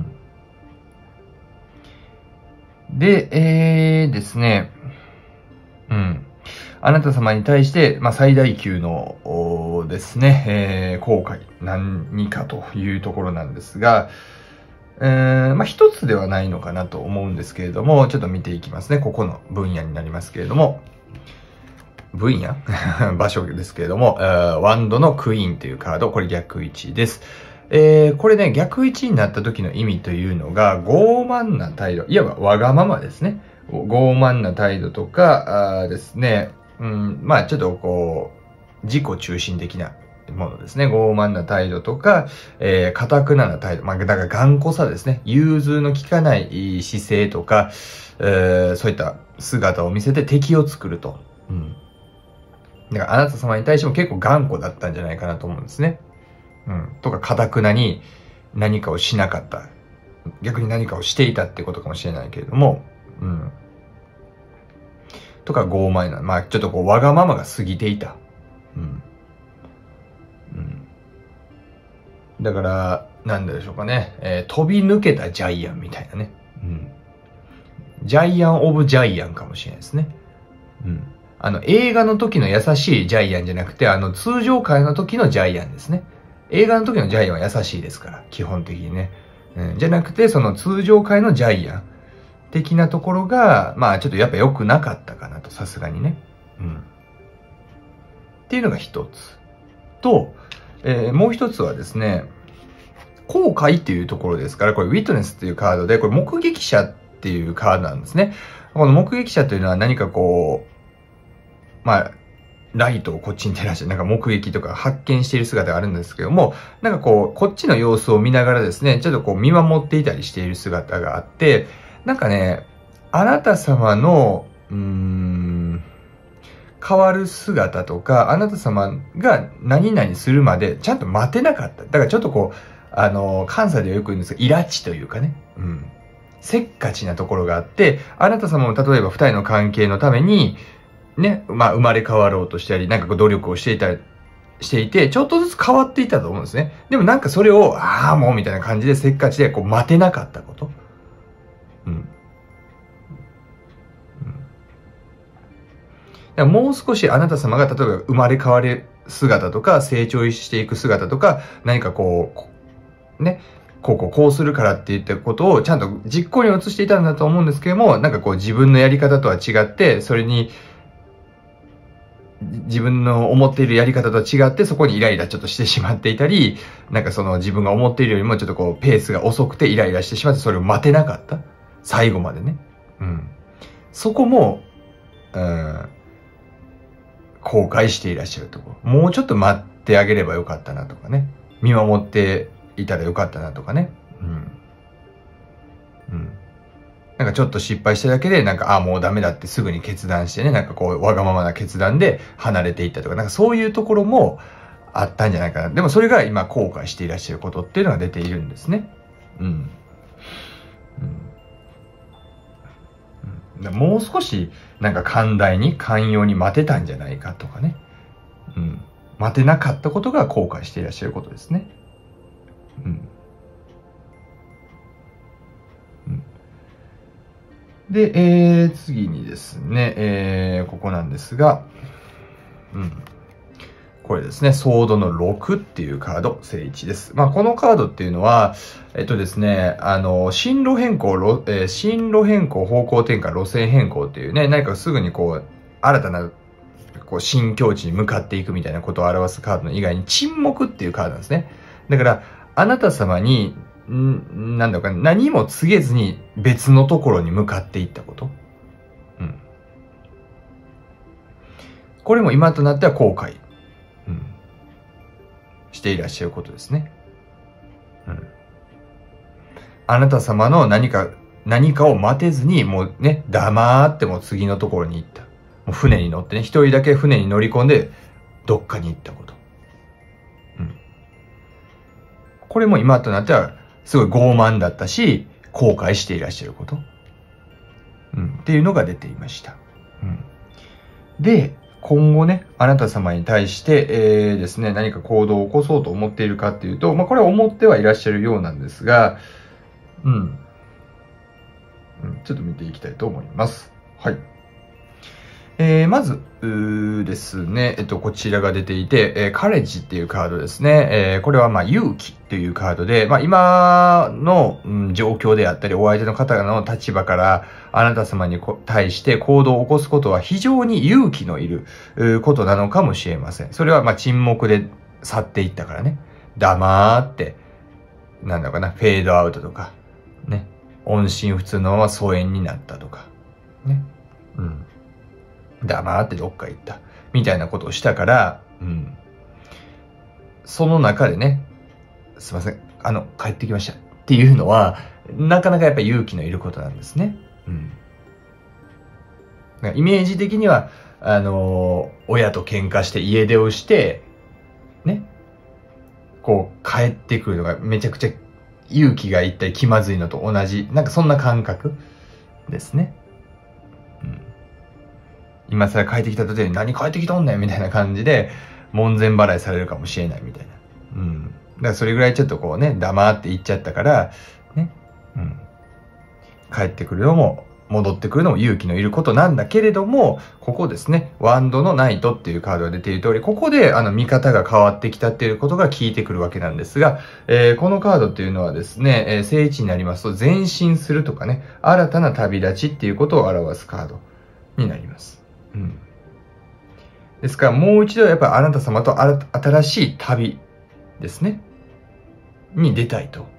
で、ですね、あなた様に対して、まあ、最大級のですね、後悔、何かというところなんですが、まあ、一つではないのかなと思うんですけれども、ちょっと見ていきますね。ここの分野になりますけれども、分野場所ですけれども、ワンドのクイーンというカード、これ逆位置です。これね、逆位置になった時の意味というのが、傲慢な態度、いわばわがままですね。傲慢な態度とかですね、まあちょっとこう、自己中心的なものですね。傲慢な態度とか、堅くなな態度、まあだから頑固さですね。融通の利かない姿勢とか、そういった姿を見せて敵を作ると。だからあなた様に対しても結構頑固だったんじゃないかなと思うんですね。とか、堅くなに何かをしなかった。逆に何かをしていたってことかもしれないけれども、とか傲慢な、まあちょっとこうわがままが過ぎていた。だから、なんでしょうかね、飛び抜けたジャイアンみたいなね。ジャイアン・オブ・ジャイアンかもしれないですね。映画の時の優しいジャイアンじゃなくて、通常回の時のジャイアンですね。映画の時のジャイアンは優しいですから、基本的にね。じゃなくて、その通常回のジャイアン的なところが、まあちょっとやっぱ良くなかったかなと、さすがにね。っていうのが一つ。と、もう一つはですね、後悔っていうところですから、これウィットネスっていうカードで、これ目撃者っていうカードなんですね。この目撃者というのは何かこう、まあ、ライトをこっちに照らして、なんか目撃とか発見している姿があるんですけども、なんかこう、こっちの様子を見ながらですね、ちょっとこう見守っていたりしている姿があって、なんかね、あなた様の、変わる姿とか、あなた様が何々するまでちゃんと待てなかった。だからちょっとこう、関西ではよく言うんですが、イラチというかね、せっかちなところがあって、あなた様も例えば二人の関係のために、ね、まあ生まれ変わろうとしたり、なんかこう努力をしていて、ちょっとずつ変わっていたと思うんですね。でもなんかそれを、もうみたいな感じでせっかちでこう待てなかったこと。だからもう少しあなた様が例えば生まれ変わる姿とか、成長していく姿とか、何かこう、ね、こうするからって言ったことをちゃんと実行に移していたんだと思うんですけども、なんかこう自分のやり方とは違って、それに、自分の思っているやり方とは違って、そこにイライラちょっとしてしまっていたり、なんかその自分が思っているよりもちょっとこうペースが遅くてイライラしてしまって、それを待てなかった。最後までね。そこも、後悔していらっしゃるところ。もうちょっと待ってあげればよかったなとかね。見守っていたらよかったなとかね。なんかちょっと失敗しただけで、なんか、もうダメだってすぐに決断してね、なんかこう、わがままな決断で離れていったとか、なんかそういうところもあったんじゃないかな。でもそれが今後悔していらっしゃることっていうのが出ているんですね。 もう少し、なんか寛容に待てたんじゃないかとかね。待てなかったことが後悔していらっしゃることですね。で、次にですね、ここなんですが、これですね、ソードの6っていうカード、正1です。このカードっていうのは、ですね、進路変更、方向転換、路線変更っていうね、何かすぐに新たな、新境地に向かっていくみたいなことを表すカードの以外に、沈黙っていうカードなんですね。だから、あなた様に、なんだか何も告げずに別のところに向かっていったこと。これも今となっては後悔、していらっしゃることですね。あなた様の何かを待てずに、もうね、黙っても次のところに行った。もう船に乗ってね、一人だけ船に乗り込んで、どっかに行ったこと。これも今となっては、すごい傲慢だったし、後悔していらっしゃること。っていうのが出ていました。で、今後ね、あなた様に対して、ですね、何か行動を起こそうと思っているかっていうと、これは思ってはいらっしゃるようなんですが、ちょっと見ていきたいと思います。はい。まず、ですね、こちらが出ていて、カレッジっていうカードですね。これは勇気っていうカードで、今の、状況であったり、お相手の方の立場から、あなた様に対して行動を起こすことは非常に勇気のいることなのかもしれません。それは沈黙で去っていったからね。黙って、なんだかな、フェードアウトとか、ね。音信不通のまま疎遠になったとか、ね。黙ってどっか行った。みたいなことをしたから、その中でね、すいません、帰ってきました。っていうのは、なかなかやっぱり勇気のいることなんですね。イメージ的には、親と喧嘩して家出をして、ね、帰ってくるのがめちゃくちゃ勇気がいったり気まずいのと同じ、なんかそんな感覚ですね。今更帰ってきた時に何帰ってきとんねんみたいな感じで、門前払いされるかもしれないみたいな。だからそれぐらいちょっと黙って行っちゃったから、ね。帰ってくるのも、戻ってくるのも勇気のいることなんだけれども、ここですね、ワンドのナイトっていうカードが出ている通り、ここで見方が変わってきたっていうことが効いてくるわけなんですが、このカードっていうのはですね、正位置になりますと前進するとかね、新たな旅立ちっていうことを表すカードになります。ですからもう一度やっぱりあなた様と新しい旅ですね、に出たいと。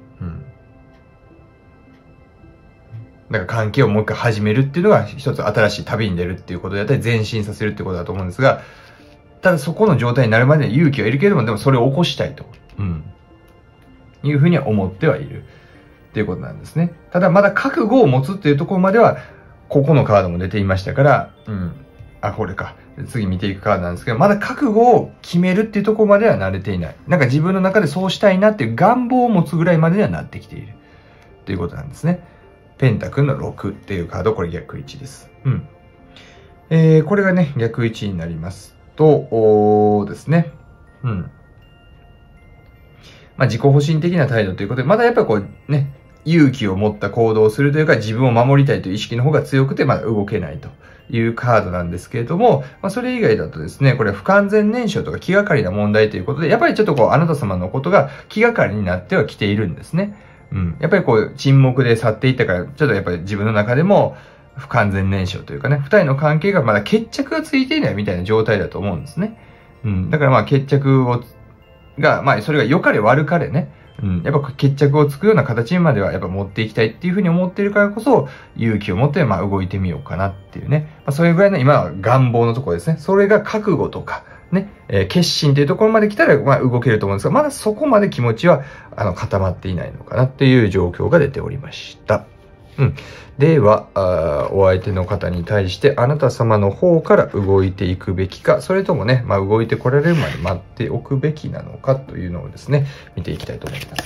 だから関係をもう一回始めるっていうのが一つ新しい旅に出るっていうことであったり前進させるってことだと思うんですが、ただそこの状態になるまでに勇気はいるけれども、でもそれを起こしたいと、いうふうには思ってはいるっていうことなんですね。ただまだ覚悟を持つっていうところまでは、ここのカードも出ていましたから、これか。次見ていくカードなんですけど、まだ覚悟を決めるっていうところまでは慣れていない。なんか自分の中でそうしたいなっていう願望を持つぐらいまでにはなってきている。ということなんですね。ペンタクルの6っていうカード、これ逆位置です。これがね、逆位置になりますと、ですね。自己保身的な態度ということで、まだやっぱりね、勇気を持った行動をするというか、自分を守りたいという意識の方が強くて、まだ動けないというカードなんですけれども、それ以外だとですね、これは不完全燃焼とか気がかりな問題ということで、やっぱりちょっとあなた様のことが気がかりになってはきているんですね。やっぱり沈黙で去っていったから、ちょっとやっぱり自分の中でも不完全燃焼というかね、二人の関係がまだ決着がついていないみたいな状態だと思うんですね。だから決着が、それが良かれ悪かれね、やっぱ決着をつくような形にまではやっぱ持っていきたいっていうふうに思っているからこそ、勇気を持って動いてみようかなっていうね。それぐらいの今は願望のところですね。それが覚悟とか、ね、決心というところまで来たら、動けると思うんですが、まだそこまで気持ちは、固まっていないのかなっていう状況が出ておりました。では、お相手の方に対してあなた様の方から動いていくべきか、それともね、動いてこられるまで待っておくべきなのかというのをですね、見ていきたいと思います。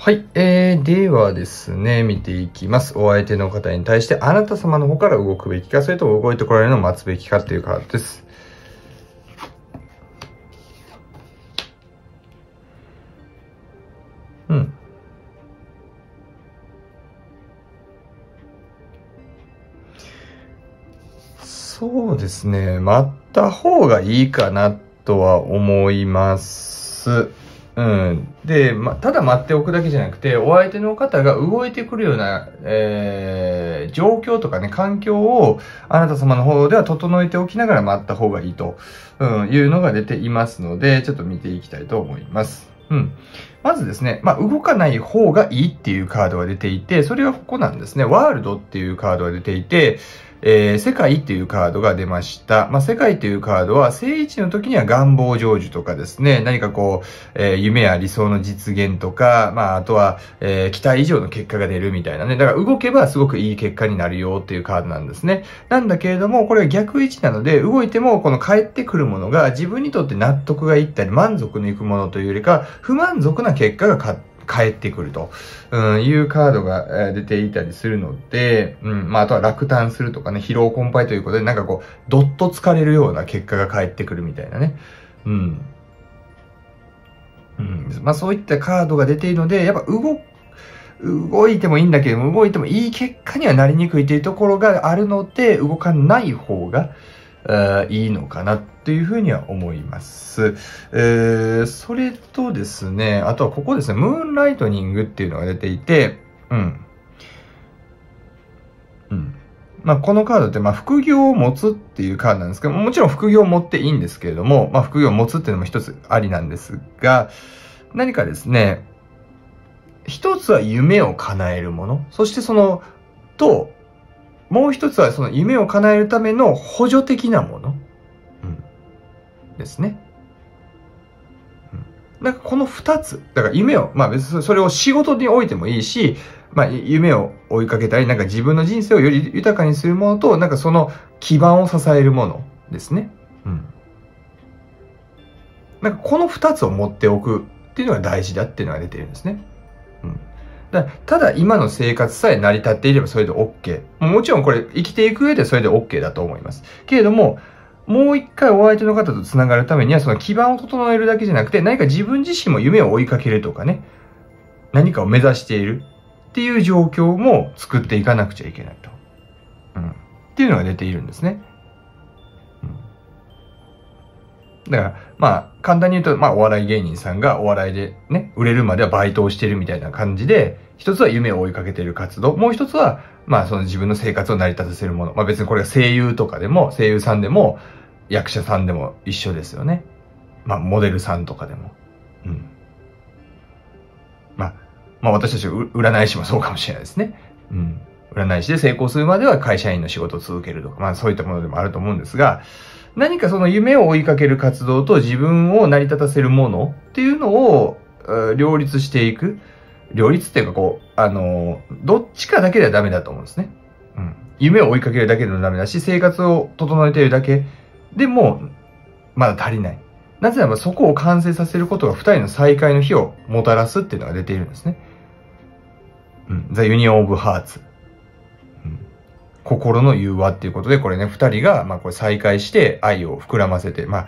はい。ではですね、見ていきます。お相手の方に対して、あなた様の方から動くべきか、それとも動いてこられるのを待つべきかっていうカードです。うん。そうですね。待った方がいいかなとは思います。うん。で、ただ待っておくだけじゃなくて、お相手の方が動いてくるような、状況とかね、環境をあなた様の方では整えておきながら待った方がいいと、いうのが出ていますので、ちょっと見ていきたいと思います。うん。まずですね、動かない方がいいっていうカードが出ていて、それはここなんですね。ワールドっていうカードが出ていて、世界っていうカードが出ました。世界っていうカードは、正位置の時には願望成就とかですね、何かこう、夢や理想の実現とか、あとは、期待以上の結果が出るみたいなね。だから動けばすごくいい結果になるよっていうカードなんですね。なんだけれども、これは逆位置なので、動いてもこの返ってくるものが自分にとって納得がいったり、満足のいくものというよりか、不満足な結果が返ってくると、いうカードが出ていたりするので、あとは落胆するとかね、疲労困憊ということで、なんかこう、どっと疲れるような結果が返ってくるみたいなね。そういったカードが出ているので、やっぱ動いてもいいんだけども、動いてもいい結果にはなりにくいというところがあるので、動かない方が、いいのかなというふうには思います。それとですね、あとはここですね、ムーンライトニングっていうのが出ていて、このカードって副業を持つっていうカードなんですけども、ちろん副業を持っていいんですけれども、副業を持つっていうのも一つありなんですが、何かですね、一つは夢を叶えるもの、そしてもう一つはその夢を叶えるための補助的なもの、ですね。なんかこの二つ、だから夢を、別にそれを仕事においてもいいし、夢を追いかけたり、なんか自分の人生をより豊かにするものと、なんかその基盤を支えるものですね。なんかこの二つを持っておくっていうのが大事だっていうのが出てるんですね。ただ今の生活さえ成り立っていればそれで OK。もちろんこれ生きていく上でそれで OK だと思います。けれども、もう一回お相手の方と繋がるためにはその基盤を整えるだけじゃなくて、何か自分自身も夢を追いかけるとかね、何かを目指しているっていう状況も作っていかなくちゃいけないと。っていうのが出ているんですね。だから、簡単に言うと、お笑い芸人さんがお笑いでね、売れるまではバイトをしてるみたいな感じで、一つは夢を追いかけている活動、もう一つは、その自分の生活を成り立たせるもの。別にこれが声優とかでも、声優さんでも、役者さんでも一緒ですよね。モデルさんとかでも。私たち占い師もそうかもしれないですね。占い師で成功するまでは会社員の仕事を続けるとか、そういったものでもあると思うんですが、何かその夢を追いかける活動と自分を成り立たせるものっていうのを両立していく。両立っていうかどっちかだけではダメだと思うんですね。夢を追いかけるだけでもダメだし、生活を整えているだけでもまだ足りない。なぜならばそこを完成させることが二人の再会の日をもたらすっていうのが出ているんですね。The Union of Hearts。心の融和っていうことで、これね、二人が、これ再会して愛を膨らませて、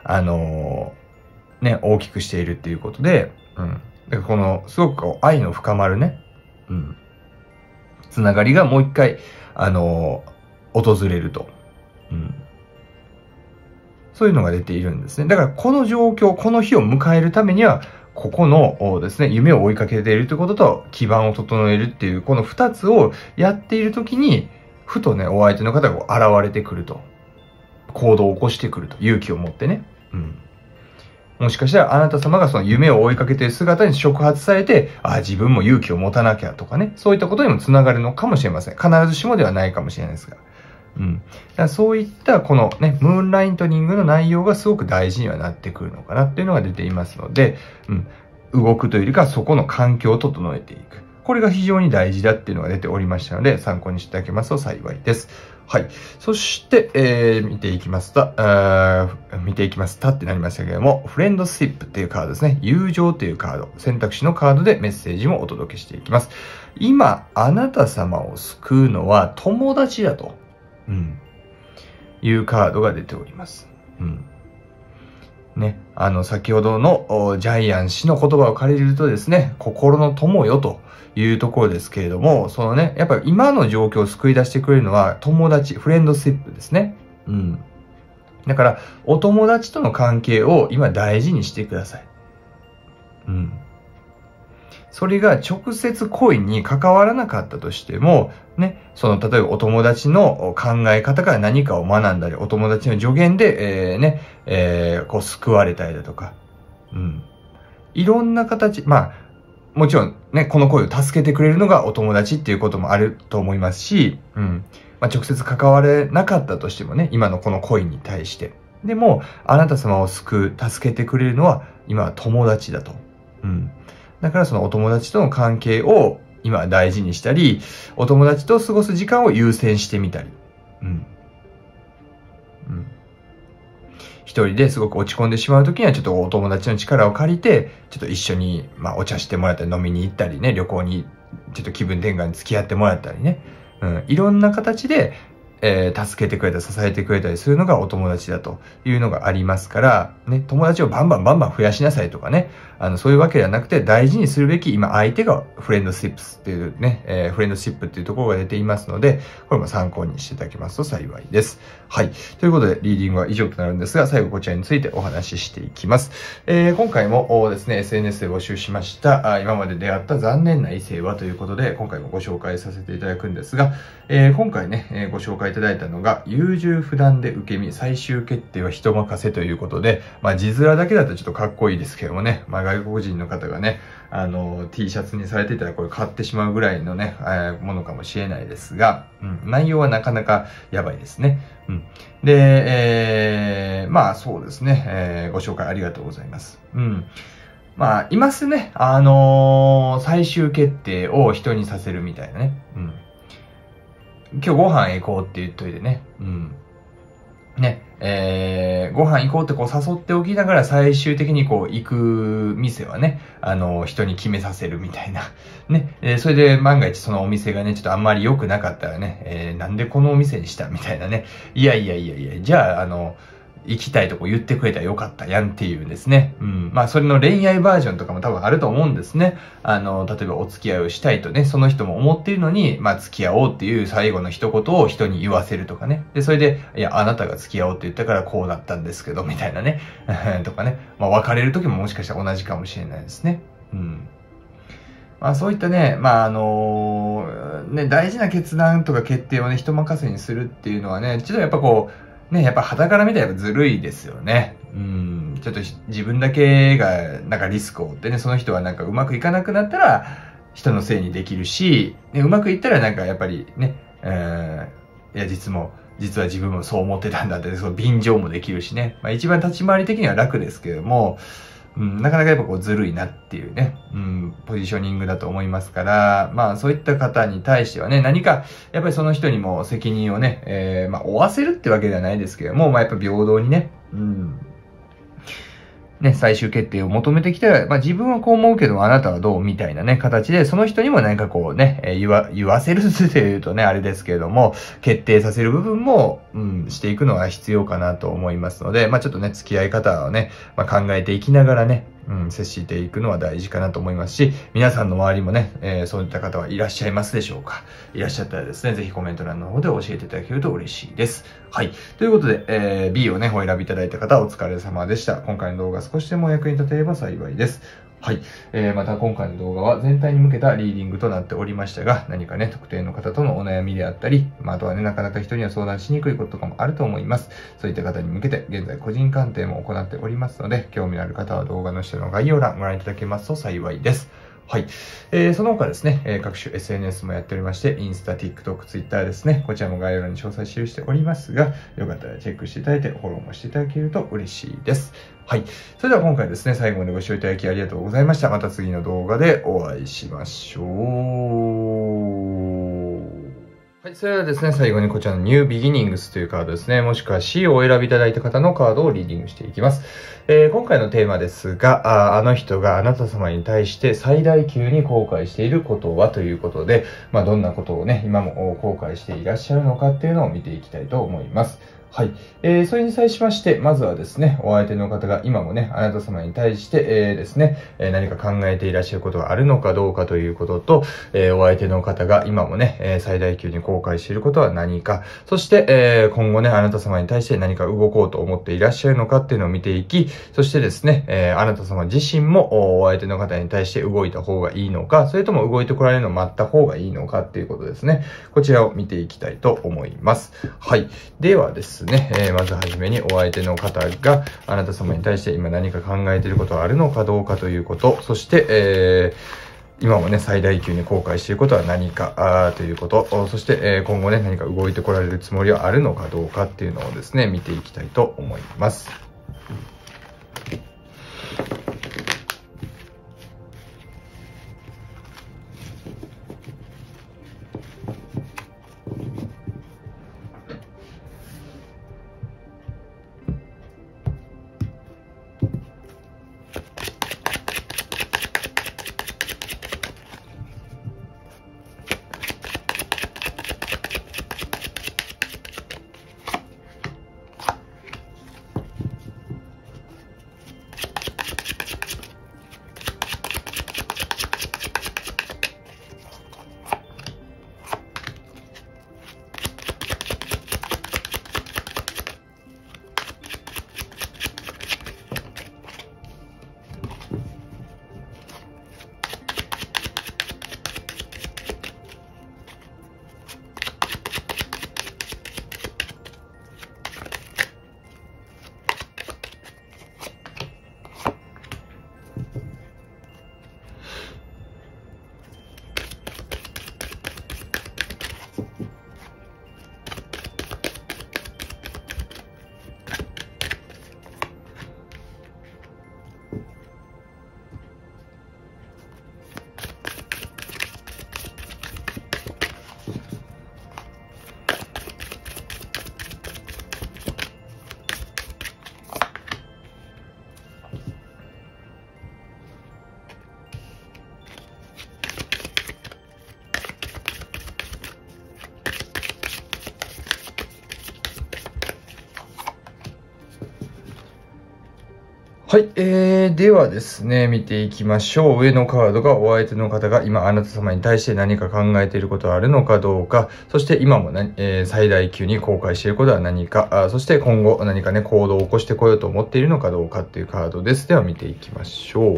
大きくしているっていうことで、だからすごく愛の深まるね、つながりがもう一回、訪れると。そういうのが出ているんですね。だからこの状況、この日を迎えるためには、ここのですね、夢を追いかけているということと、基盤を整えるっていう、この二つをやっているときに、ふとね、お相手の方が現れてくると。行動を起こしてくると。勇気を持ってね。もしかしたらあなた様がその夢を追いかけている姿に触発されて、自分も勇気を持たなきゃとかね。そういったことにもつながるのかもしれません。必ずしもではないかもしれないですが。だからそういったこのね、ムーンライトニングの内容がすごく大事にはなってくるのかなっていうのが出ていますので、動くというよりかはそこの環境を整えていく。 これが非常に大事だっていうのが出ておりましたので、参考にしていただけますと幸いです。はい。そして、見ていきますとってなりましたけれども、フレンドシップっていうカードですね。友情っていうカード、選択肢のカードでメッセージもお届けしていきます。今、あなた様を救うのは友達だと、いうカードが出ております。ね。先ほどのジャイアン氏の言葉を借りるとですね、心の友よというところですけれども、そのね、やっぱり今の状況を救い出してくれるのは友達、フレンドシップですね。だから、お友達との関係を今大事にしてください。それが直接恋に関わらなかったとしても、ね、例えばお友達の考え方から何かを学んだり、お友達の助言で、救われたりだとか、いろんな形、もちろんね、この恋を助けてくれるのがお友達っていうこともあると思いますし、直接関われなかったとしてもね、今のこの恋に対して。でも、あなた様を救う、助けてくれるのは、今は友達だと。だからそのお友達との関係を今大事にしたり、お友達と過ごす時間を優先してみたり。一人ですごく落ち込んでしまうときにはちょっとお友達の力を借りて、ちょっと一緒にお茶してもらったり飲みに行ったりね、旅行にちょっと気分転換に付き合ってもらったりね。いろんな形で、助けてくれたり支えてくれたりするのがお友達だというのがありますから、ね、友達をバンバン増やしなさいとかね、そういうわけではなくて大事にするべき今相手がフレンドシップっていうね、フレンドシップっていうところが出ていますので、これも参考にしていただけますと幸いです。はい。ということで、リーディングは以上となるんですが、最後こちらについてお話ししていきます。今回もですね、SNS で募集しました、今まで出会った残念な異性はということで、今回もご紹介させていただくんですが、今回ね、ご紹介いただいたのが、優柔不断で受け身、最終決定は人任せということで、字面だけだとちょっとかっこいいですけどもね、外国人の方がね、T シャツにされていたらこれ買ってしまうぐらいのね、ものかもしれないですが、内容はなかなかやばいですね。で、そうですね、ご紹介ありがとうございます。いますね。最終決定を人にさせるみたいなね。今日ご飯行こうって言っといてね。ご飯行こうって誘っておきながら最終的に行く店はね、人に決めさせるみたいな。ね。それで万が一そのお店がね、ちょっとあんまり良くなかったらね、なんでこのお店にしたみたいなね。いや、じゃあ、行きたいとこ言ってくれたらよかったやんっていうですね。それの恋愛バージョンとかも多分あると思うんですね。例えばお付き合いをしたいとね、その人も思っているのに、付き合おうっていう最後の一言を人に言わせるとかね。で、それで、いや、あなたが付き合おうって言ったからこうなったんですけど、みたいなね。とかね。別れる時ももしかしたら同じかもしれないですね。そういったね、大事な決断とか決定をね、人任せにするっていうのはね、ちょっとやっぱやっぱ傍から見たらやっぱずるいですよね。ちょっと自分だけがなんかリスクを負ってね、その人はなんかうまくいかなくなったら人のせいにできるし、ね、うまくいったらなんかやっぱりね、いや実は自分もそう思ってたんだって、その便乗もできるしね。一番立ち回り的には楽ですけれども、なかなかやっぱずるいなっていうね、ポジショニングだと思いますから、そういった方に対してはね、何か、やっぱりその人にも責任をね、負わせるってわけではないですけども、やっぱ平等にね、最終決定を求めてきたら、自分はこう思うけど、あなたはどうみたいなね、形で、その人にも何か言わせるというとね、あれですけれども、決定させる部分も、していくのは必要かなと思いますので、ちょっとね、付き合い方をね、考えていきながらね、接していくのは大事かなと思いますし、皆さんの周りもね、そういった方はいらっしゃいますでしょうか。いらっしゃったらですね、ぜひコメント欄の方で教えていただけると嬉しいです。はい。ということで、B をね、お選びいただいた方、お疲れ様でした。今回の動画少しでもお役に立てれば幸いです。はい。また今回の動画は全体に向けたリーディングとなっておりましたが、何かね、特定の方とのお悩みであったり、あとはね、なかなか人には相談しにくいこととかもあると思います。そういった方に向けて、現在個人鑑定も行っておりますので、興味のある方は動画の下の概要欄ご覧いただけますと幸いです。 はい。その他ですね、各種 SNS もやっておりまして、インスタ、TikTok、Twitter ですね、こちらも概要欄に詳細記しておりますが、よかったらチェックしていただいて、フォローもしていただけると嬉しいです。はい。それでは今回ですね、最後までご視聴いただきありがとうございました。また次の動画でお会いしましょう。はい。それではですね、最後にこちらの New Beginnings というカードですね、もしくは C をお選びいただいた方のカードをリーディングしていきます。今回のテーマですが、あの人があなた様に対して最大級に後悔していることはということで、どんなことをね、今も後悔していらっしゃるのかっていうのを見ていきたいと思います。はい。それに際しまして、まずはですね、お相手の方が今もね、あなた様に対して、ですね、何か考えていらっしゃることがあるのかどうかということと、お相手の方が今もね、最大級に後悔していることは何か、そして、今後ね、あなた様に対して何か動こうと思っていらっしゃるのかっていうのを見ていき、そしてですね、あなた様自身もお相手の方に対して動いた方がいいのか、それとも動いてこられるのを待った方がいいのかっていうことですね。こちらを見ていきたいと思います。はい。ではですね、まずはじめにお相手の方があなた様に対して今何か考えていることはあるのかどうかということ、そして、今もね、最大級に後悔していることは何かということ、そして、今後ね、何か動いてこられるつもりはあるのかどうかっていうのをですね、見ていきたいと思います。はい、ではですね、見ていきましょう。上のカードがお相手の方が今あなた様に対して何か考えていることはあるのかどうか、そして今も最大級に後悔していることは何か、そして今後何かね、行動を起こしてこようと思っているのかどうかっていうカードです。では見ていきましょう。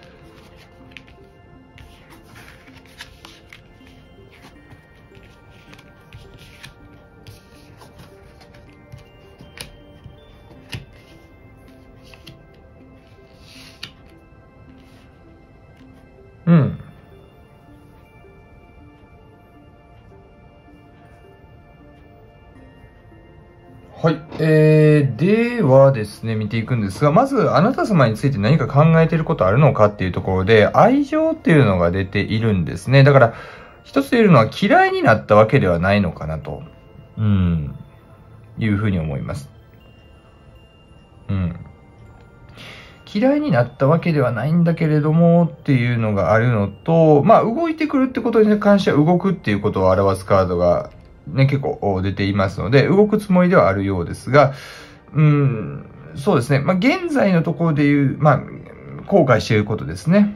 うん。はい。ではですね、見ていくんですが、まず、あなた様について何か考えていることあるのかっていうところで、愛情っていうのが出ているんですね。だから、一つ言えるのは嫌いになったわけではないのかなと、いうふうに思います。嫌いになったわけではないんだけれどもっていうのがあるのと、動いてくるってことに関しては動くっていうことを表すカードがね、結構出ていますので、動くつもりではあるようですが、そうですね。現在のところで言う、後悔していることですね。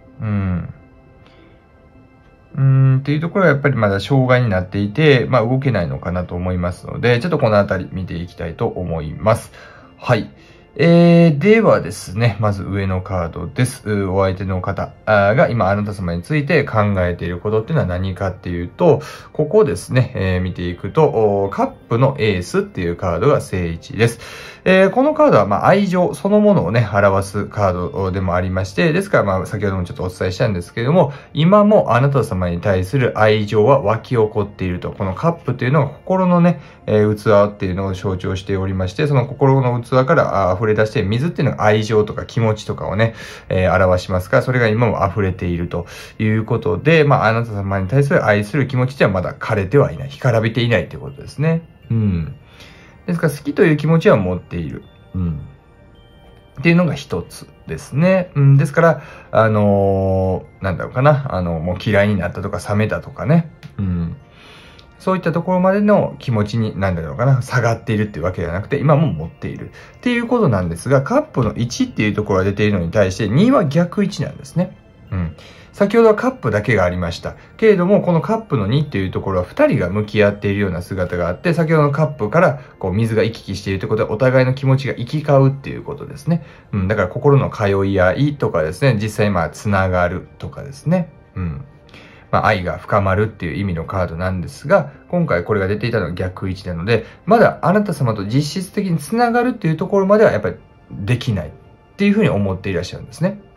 っていうところはやっぱりまだ障害になっていて、動けないのかなと思いますので、ちょっとこのあたり見ていきたいと思います。はい。 ではですね、まず上のカードです。お相手の方が今あなた様について考えていることっていうのは何かっていうと、ここですね、見ていくと、カップのエースっていうカードが正位置です。このカードは愛情そのものをね、表すカードでもありまして、ですから先ほどもちょっとお伝えしたんですけれども、今もあなた様に対する愛情は湧き起こっていると。このカップっていうのは心のね、器っていうのを象徴しておりまして、その心の器から溢れ出して水っていうのが愛情とか気持ちとかをね、表しますから、それが今も溢れているということで、あなた様に対する愛する気持ちではまだ枯れてはいない、干からびていないということですね。ですから好きという気持ちは持っている。っていうのが一つですね。ですから、なんだろうかな。もう嫌いになったとか冷めたとかね。そういったところまでの気持ちに、なんだろうかな、下がっているっていうわけではなくて、今も持っているっていうことなんですが、カップの1っていうところが出ているのに対して、2は逆位置なんですね。先ほどはカップだけがありました。けれども、このカップの2っていうところは2人が向き合っているような姿があって、先ほどのカップからこう水が行き来しているということで、お互いの気持ちが行き交うっていうことですね。だから心の通い合いとかですね、実際つながるとかですね。愛が深まるっていう意味のカードなんですが、今回これが出ていたのは逆位置なので、まだあなた様と実質的につながるっていうところまではやっぱりできないっていうふうに思っていらっしゃるんですね。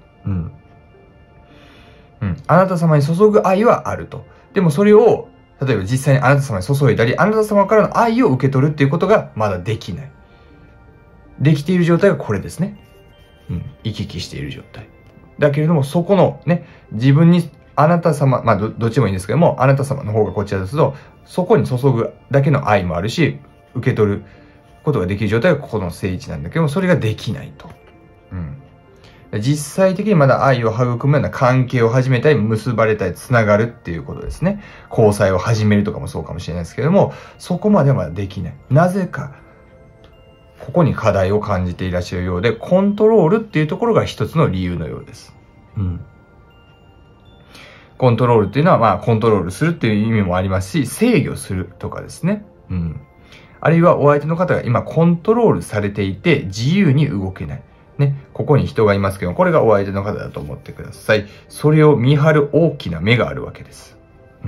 あなた様に注ぐ愛はあると。でもそれを、例えば実際にあなた様に注いだり、あなた様からの愛を受け取るっていうことがまだできない。できている状態がこれですね。行き来している状態。だけれども、そこのね、自分に、あなた様、どっちでもいいんですけども、あなた様の方がこちらですと、そこに注ぐだけの愛もあるし、受け取ることができる状態がここの正位置なんだけども、それができないと。実際的にまだ愛を育むような関係を始めたい、結ばれたい、つながるっていうことですね。交際を始めるとかもそうかもしれないですけども、そこまではまだできない。なぜか、ここに課題を感じていらっしゃるようで、コントロールっていうところが一つの理由のようです。コントロールっていうのは、コントロールするっていう意味もありますし、制御するとかですね。あるいはお相手の方が今コントロールされていて、自由に動けない。ここに人がいますけど、これがお相手の方だと思ってください。それを見張る大きな目があるわけです。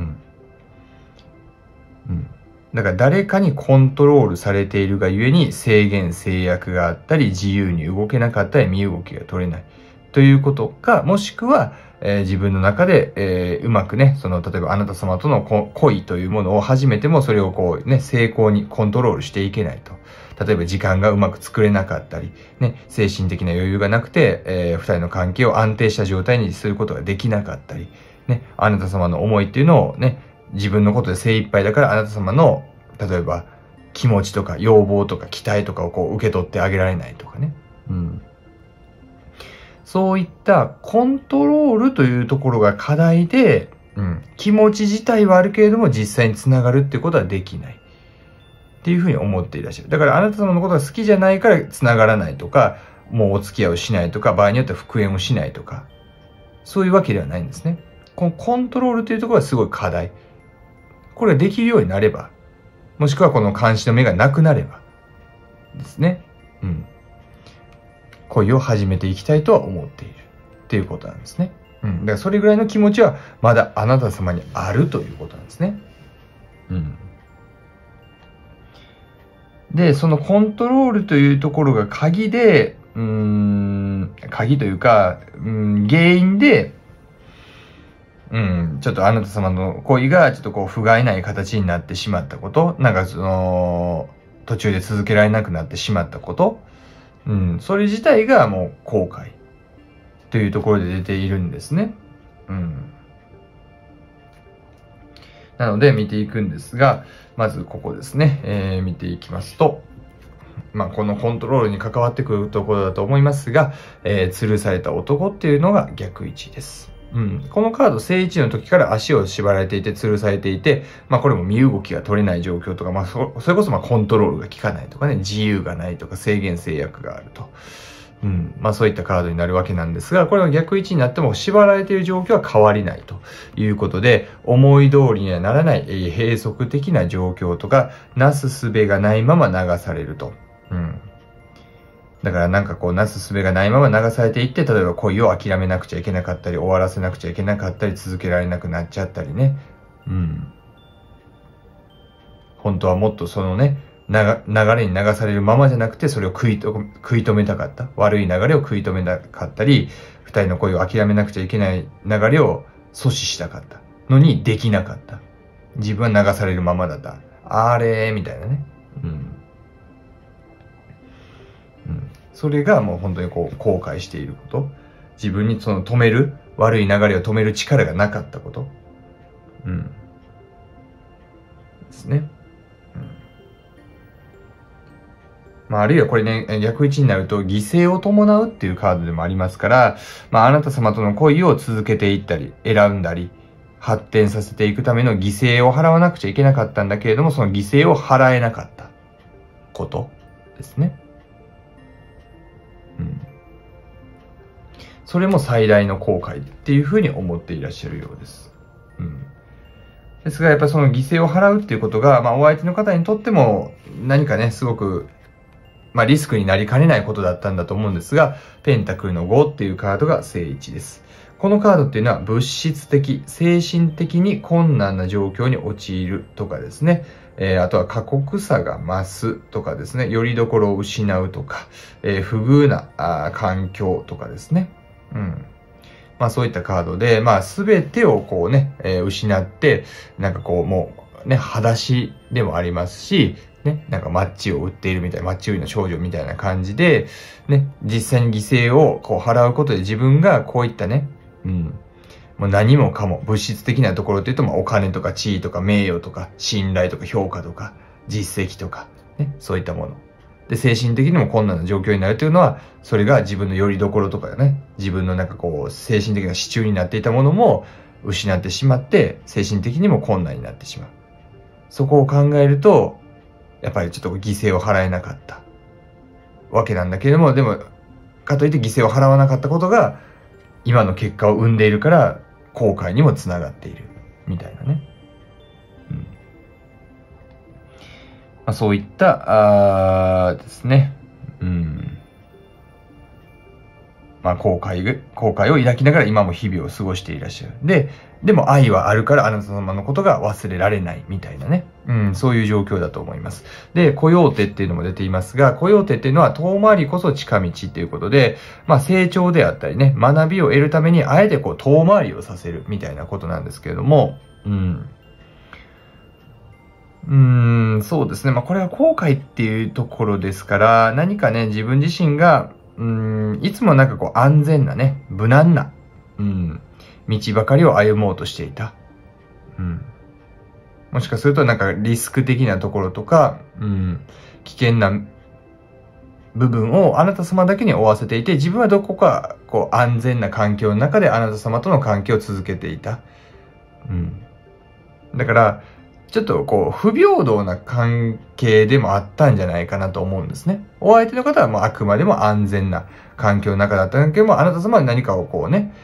だから誰かにコントロールされているがゆえに制限制約があったり、自由に動けなかったり、身動きが取れないということか、もしくは、自分の中で、うまくね、例えばあなた様との恋というものを始めても、それを成功にコントロールしていけないと。例えば時間がうまく作れなかったり、精神的な余裕がなくて、二人の関係を安定した状態にすることができなかったり、あなた様の思いっていうのを自分のことで精一杯だからあなた様の、例えば気持ちとか要望とか期待とかを受け取ってあげられないとかね。そういったコントロールというところが課題で、気持ち自体はあるけれども実際につながるっていうことはできない。っていうふうに思っていらっしゃる。だからあなた様のことが好きじゃないから繋がらないとか、もうお付き合いをしないとか、場合によっては復縁をしないとか、そういうわけではないんですね。このコントロールというところがすごい課題。これができるようになれば、もしくはこの監視の目がなくなれば、ですね。恋を始めていきたいとは思っている。っていうことなんですね。だからそれぐらいの気持ちはまだあなた様にあるということなんですね。で、そのコントロールというところが鍵で、鍵というか、原因で、ちょっとあなた様の恋がちょっと不甲斐ない形になってしまったこと、途中で続けられなくなってしまったこと、それ自体がもう後悔というところで出ているんですね。なので見ていくんですが、まずここですね、見ていきますと、このコントロールに関わってくるところだと思いますが、吊るされた男っていうのが逆位置です。このカード正位置の時から足を縛られていて吊るされていて、これも身動きが取れない状況とか、それこそコントロールが効かないとかね、自由がないとか制限制約があると。そういったカードになるわけなんですが、これが逆位置になっても縛られている状況は変わりないということで、思い通りにはならない閉塞的な状況とか、なすすべがないまま流されると。 だからなんかこう、なすすべがないまま流されていって、例えば恋を諦めなくちゃいけなかったり、終わらせなくちゃいけなかったり、続けられなくなっちゃったりね。うん。本当はもっとそのね、流れに流されるままじゃなくて、それを食い止めたかった。悪い流れを食い止めたかったり、二人の恋を諦めなくちゃいけない流れを阻止したかったのにできなかった。自分は流されるままだった。あれーみたいなね。うん。うん。それがもう本当にこう、後悔していること。自分にその悪い流れを止める力がなかったこと。うん。ですね。あるいはこれね、逆位置になると犠牲を伴うっていうカードでもありますから、あなた様との恋を続けていったり、選んだり、発展させていくための犠牲を払わなくちゃいけなかったんだけれども、その犠牲を払えなかったことですね。うん。それも最大の後悔っていうふうに思っていらっしゃるようです。うん。ですが、やっぱりその犠牲を払うっていうことが、お相手の方にとっても何かね、すごくリスクになりかねないことだったんだと思うんですが、ペンタクルの5っていうカードが正位置です。このカードっていうのは物質的、精神的に困難な状況に陥るとかですね。あとは過酷さが増すとかですね。拠り所を失うとか、不遇な環境とかですね。うん。そういったカードで、すべてをこうね、失って、なんかこうもうね、裸足でもありますし、ね、なんかマッチを売っているみたいな、マッチ売りの少女みたいな感じで、ね、実際に犠牲をこう払うことで自分がこういったね、もう何もかも物質的なところっていうと、お金とか地位とか名誉とか信頼とか評価とか実績とか、ね、そういったもの。で、精神的にも困難な状況になるというのは、それが自分の拠り所とかね、自分のなんかこう、精神的な支柱になっていたものも失ってしまって、精神的にも困難になってしまう。そこを考えると、やっぱりちょっと犠牲を払えなかったわけなんだけれども、でも、かといって犠牲を払わなかったことが、今の結果を生んでいるから、後悔にもつながっている。みたいなね。そういった、ですね。後悔を抱きながら今も日々を過ごしていらっしゃる。でも愛はあるからあなた様のことが忘れられないみたいなね。そういう状況だと思います。で、コヨーテっていうのも出ていますが、コヨーテっていうのは遠回りこそ近道っていうことで、成長であったりね、学びを得るためにあえてこう遠回りをさせるみたいなことなんですけれども、そうですね。これは後悔っていうところですから、何かね、自分自身が、いつもなんかこう安全なね、無難な、道ばかりを歩もうとしていた。もしかするとなんかリスク的なところとか、危険な部分をあなた様だけに負わせていて、自分はどこかこう安全な環境の中であなた様との関係を続けていた。だから、ちょっとこう、不平等な関係でもあったんじゃないかなと思うんですね。お相手の方はもうあくまでも安全な環境の中だったんだけども、あなた様は何かをこうね、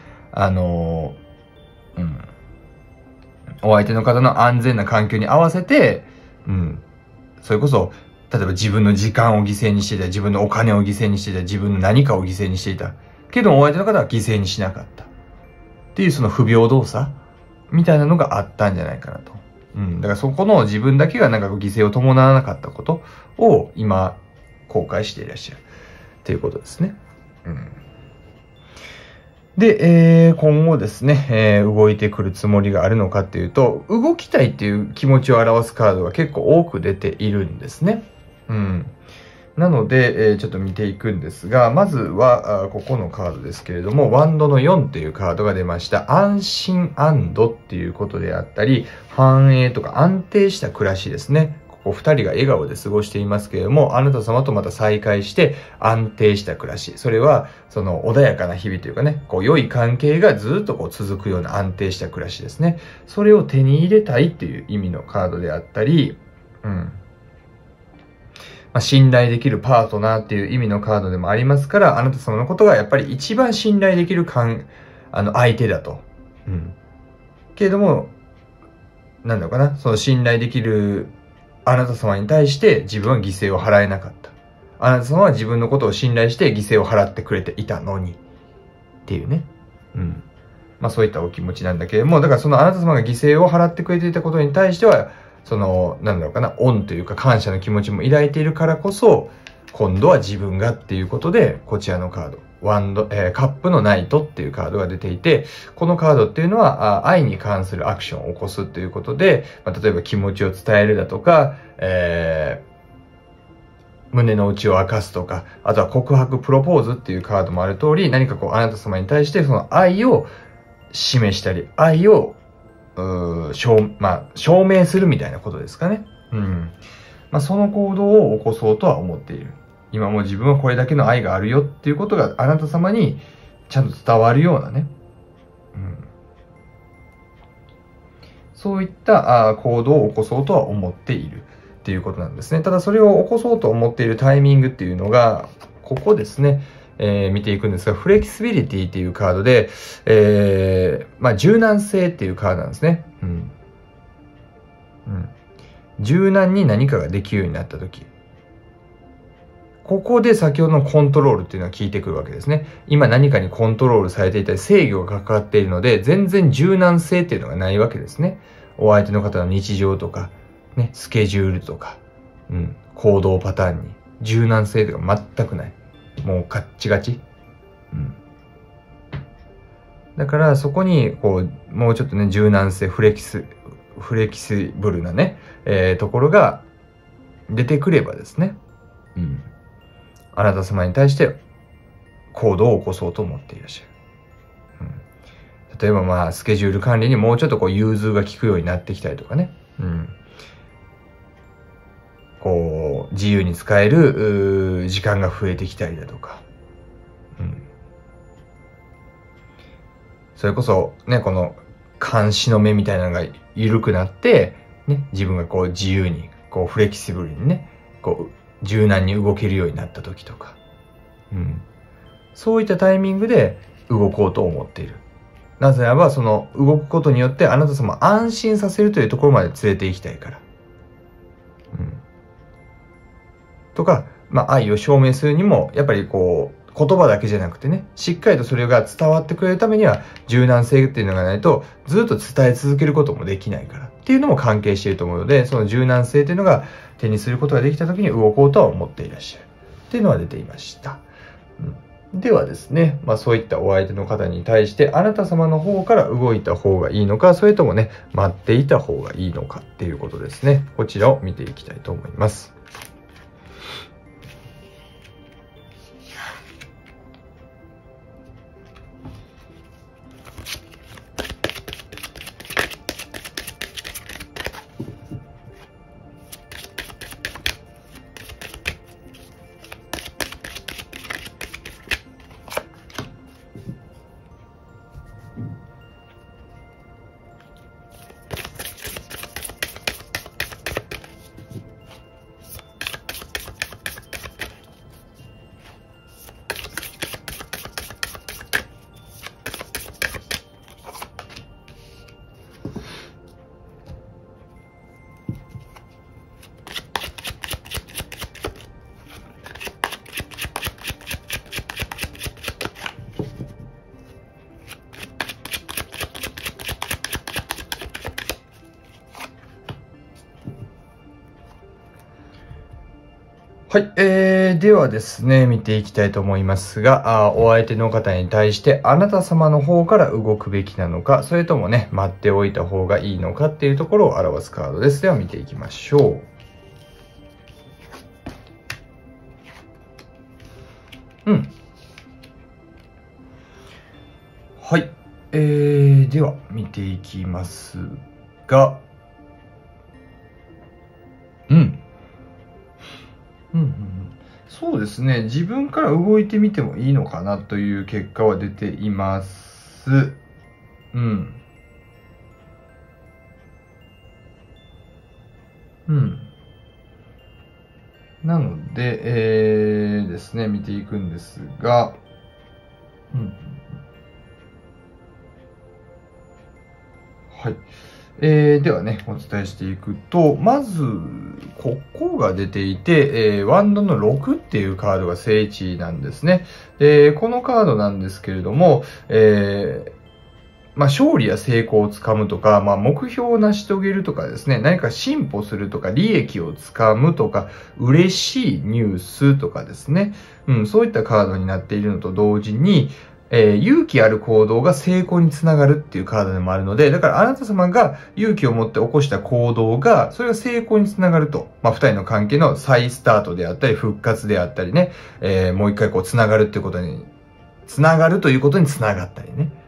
お相手の方の安全な環境に合わせて、それこそ、例えば自分の時間を犠牲にしていた、自分のお金を犠牲にしていた、自分の何かを犠牲にしていた。けどお相手の方は犠牲にしなかった。っていうその不平等さみたいなのがあったんじゃないかなと。だからそこの自分だけがなんか犠牲を伴わなかったことを今後悔していらっしゃるっていうことですね。で、今後ですね、動いてくるつもりがあるのかっていうと、動きたいっていう気持ちを表すカードが結構多く出ているんですね。なので、ちょっと見ていくんですが、まずは、ここのカードですけれども、ワンドの4っていうカードが出ました。安心安堵っていうことであったり、繁栄とか安定した暮らしですね。ここ2人が笑顔で過ごしていますけれども、あなた様とまた再会して安定した暮らし。それは、その穏やかな日々というかね、こう良い関係がずっとこう続くような安定した暮らしですね。それを手に入れたいっていう意味のカードであったり、信頼できるパートナーっていう意味のカードでもありますから、あなた様のことがやっぱり一番信頼できる相手だと。けれども、なんだろうかな、その信頼できるあなた様に対して自分は犠牲を払えなかった。 あなた様は自分のことを信頼して犠牲を払ってくれていたのに。っていうね。うん。まあそういったお気持ちなんだけれども、だからそのあなた様が犠牲を払ってくれていたことに対しては、その、なんだろうかな、恩というか感謝の気持ちも抱いているからこそ、今度は自分がっていうことで、こちらのカード、カップのナイトっていうカードが出ていて、このカードっていうのは、愛に関するアクションを起こすということで、まあ、例えば気持ちを伝えるだとか、胸の内を明かすとか、あとは告白、プロポーズっていうカードもある通り、何かこう、あなた様に対してその愛を示したり、愛を、証明するみたいなことですかね。うん。まあ、その行動を起こそうとは思っている。今も自分はこれだけの愛があるよっていうことがあなた様にちゃんと伝わるようなね。うん、そういった行動を起こそうとは思っているっていうことなんですね。ただそれを起こそうと思っているタイミングっていうのが、ここですね。見ていくんですが、フレキシビリティっていうカードで、まあ、柔軟性っていうカードなんですね。うん。うん。柔軟に何かができるようになったとき。ここで先ほどのコントロールっていうのは効いてくるわけですね。今何かにコントロールされていたり制御がかかっているので、全然柔軟性っていうのがないわけですね。お相手の方の日常とか、ね、スケジュールとか、うん、行動パターンに柔軟性とか全くない。もうカッチガチ。うん。だからそこに、こう、もうちょっとね、柔軟性、フレキシブルなね、ところが出てくればですね。うん。あなた様に対して行動を起こそうと思っていらっしゃる。うん、例えばまあ、スケジュール管理にもうちょっとこう融通が利くようになってきたりとかね。うん。こう、自由に使える時間が増えてきたりだとか。うん。それこそね、この監視の目みたいなのが緩くなって、ね、自分がこう自由に、こうフレキシブルにね、こう柔軟に動けるようになった時とか。うん。そういったタイミングで動こうと思っている。なぜならば、その動くことによってあなた様を安心させるというところまで連れて行きたいから。うん。とか、まあ愛を証明するにも、やっぱりこう、言葉だけじゃなくてね、しっかりとそれが伝わってくれるためには、柔軟性っていうのがないと、ずっと伝え続けることもできないから。っていうのも関係していると思うので、その柔軟性っていうのが手にすることができた時に動こうとは思っていらっしゃる。っていうのは出ていました。うん、ではですね、まあそういったお相手の方に対して、あなた様の方から動いた方がいいのか、それともね、待っていた方がいいのかっていうことですね。こちらを見ていきたいと思います。はい、ではですね、見ていきたいと思いますが、お相手の方に対してあなた様の方から動くべきなのか、それともね、待っておいた方がいいのかっていうところを表すカードです。では見ていきましょう。うん。はい。では見ていきますが、そうですね。自分から動いてみてもいいのかなという結果は出ています。うん。うん。なので、ですね、見ていくんですが、うん。はい。ではね、お伝えしていくと、まずここが出ていて、ワンドの6っていうカードが正位置なんですね。で、このカードなんですけれども、勝利や成功をつかむとか、目標を成し遂げるとかですね、何か進歩するとか、利益をつかむとか、嬉しいニュースとかですね、そういったカードになっているのと同時に、勇気ある行動が成功につながるっていうカードでもあるので、だからあなた様が勇気を持って起こした行動が、それが成功につながると。二人の関係の再スタートであったり、復活であったりね、もう一回こうつながるっていうことに、つながるということにつながったりね。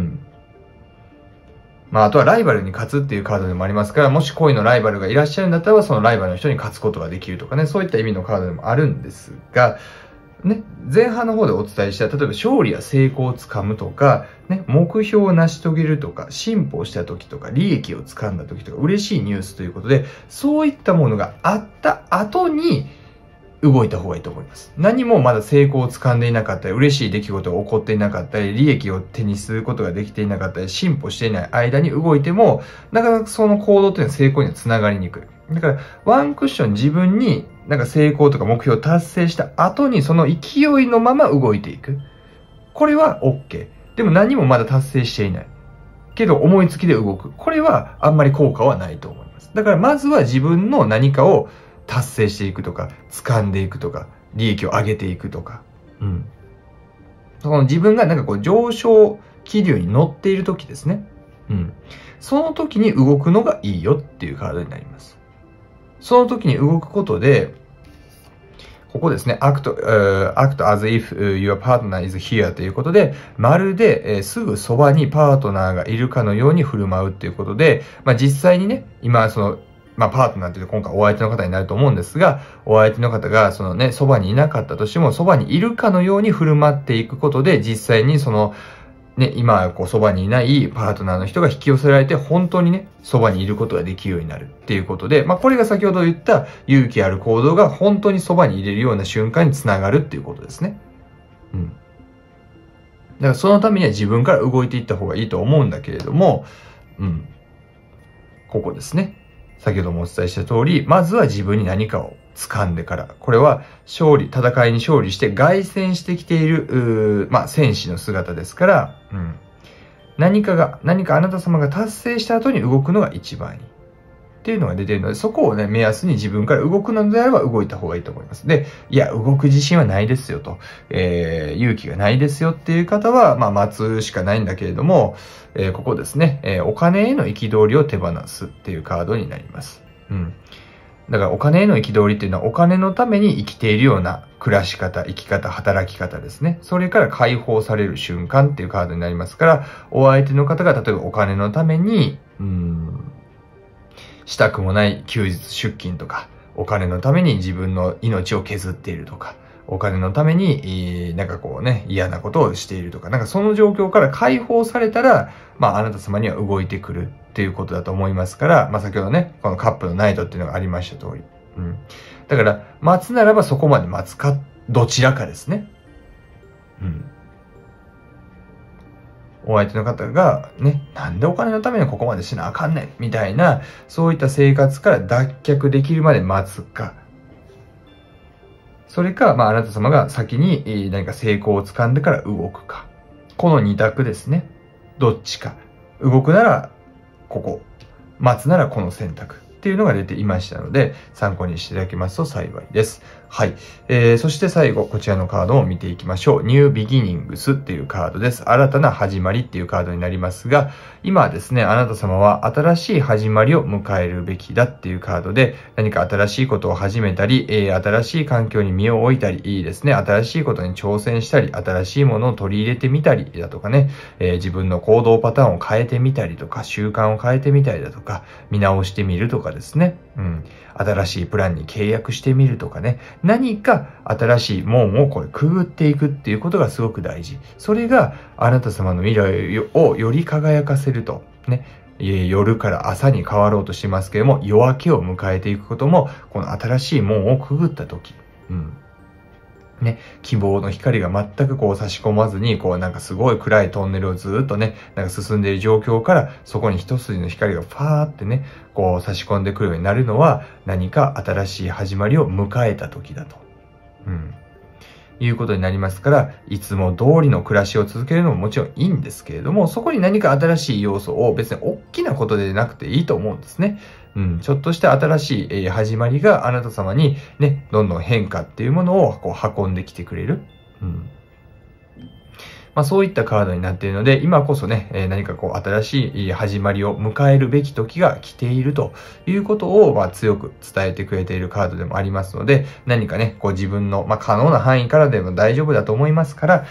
あとはライバルに勝つっていうカードでもありますから、もし恋のライバルがいらっしゃるんだったら、そのライバルの人に勝つことができるとかね、そういった意味のカードでもあるんですが、ね、前半の方でお伝えした、例えば勝利や成功をつかむとか、ね、目標を成し遂げるとか、進歩した時とか、利益をつかんだ時とか、嬉しいニュースということで、そういったものがあった後に動いた方がいいと思います。何もまだ成功をつかんでいなかったり、嬉しい出来事が起こっていなかったり、利益を手にすることができていなかったり、進歩していない間に動いても、なかなかその行動っていうのは成功にはつながりにくい。だから、ワンクッション自分に成功とか目標を達成した後にその勢いのまま動いていく。これは OK。でも何もまだ達成していない。けど思いつきで動く。これはあんまり効果はないと思います。だからまずは自分の何かを達成していくとか、掴んでいくとか、利益を上げていくとか。その自分が上昇気流に乗っている時ですね。その時に動くのがいいよっていうカードになります。その時に動くことで、ここですね、act as if your partner is here ということで、まるで、すぐそばにパートナーがいるかのように振る舞うっていうことで、実際にね、今パートナーというと今回お相手の方になると思うんですが、お相手の方がそばにいなかったとしても、そばにいるかのように振る舞っていくことで、実際に今、そばにいないパートナーの人が引き寄せられて、本当にね、そばにいることができるようになるっていうことで、これが先ほど言った勇気ある行動が本当にそばに入れるような瞬間につながるっていうことですね。だからそのためには自分から動いていった方がいいと思うんだけれども、ここですね。先ほどもお伝えした通り、まずは自分に何かを掴んでから、これは戦いに勝利して凱旋してきている、戦士の姿ですから、何かあなた様が達成した後に動くのが一番いい。っていうのが出ているので、そこをね、目安に自分から動くのであれば動いた方がいいと思います。で、いや、動く自信はないですよと、勇気がないですよっていう方は、待つしかないんだけれども、ここですね、お金への憤りを手放すっていうカードになります。だからお金への憤りっていうのはお金のために生きているような暮らし方、生き方、働き方ですね。それから解放される瞬間っていうカードになりますから、お相手の方が例えばお金のために、したくもない休日出勤とか、お金のために自分の命を削っているとか、お金のために、嫌なことをしているとか、その状況から解放されたら、あなた様には動いてくるっていうことだと思いますから、先ほどね、このカップのナイトっていうのがありました通り。だから、待つならばそこまで待つか、どちらかですね。お相手の方がね、なんでお金のためにここまでしなあかんねんみたいな、そういった生活から脱却できるまで待つか。それか、あなた様が先に何か成功をつかんでから動くか。この二択ですね。どっちか。動くならここ。待つならこの選択。っていうのが出ていましたので、参考にしていただけますと幸いです。はい。そして最後、こちらのカードを見ていきましょう。New Beginnings っていうカードです。新たな始まりっていうカードになりますが、今はですね、あなた様は新しい始まりを迎えるべきだっていうカードで、何か新しいことを始めたり、新しい環境に身を置いたり、いいですね、新しいことに挑戦したり、新しいものを取り入れてみたりだとかね、自分の行動パターンを変えてみたりとか、習慣を変えてみたりだとか、見直してみるとかですね、新しいプランに契約してみるとかね、何か新しい門をくぐっていくっていうことがすごく大事。それがあなた様の未来をより輝かせると。ね、夜から朝に変わろうとしてますけれども、夜明けを迎えていくことも、この新しい門をくぐった時。 ね、希望の光が全くこう差し込まずに、こうなんかすごい暗いトンネルをずっとね、なんか進んでいる状況から、そこに一筋の光がファーってね、こう差し込んでくるようになるのは、何か新しい始まりを迎えた時だと。いうことになりますから、いつも通りの暮らしを続けるのももちろんいいんですけれども、そこに何か新しい要素を別に大きなことでなくていいと思うんですね。ちょっとした新しい始まりがあなた様にね、どんどん変化っていうものをこう運んできてくれる。そういったカードになっているので、今こそね、何かこう新しい始まりを迎えるべき時が来ているということを、強く伝えてくれているカードでもありますので、何かね、こう自分の、可能な範囲からでも大丈夫だと思いますから、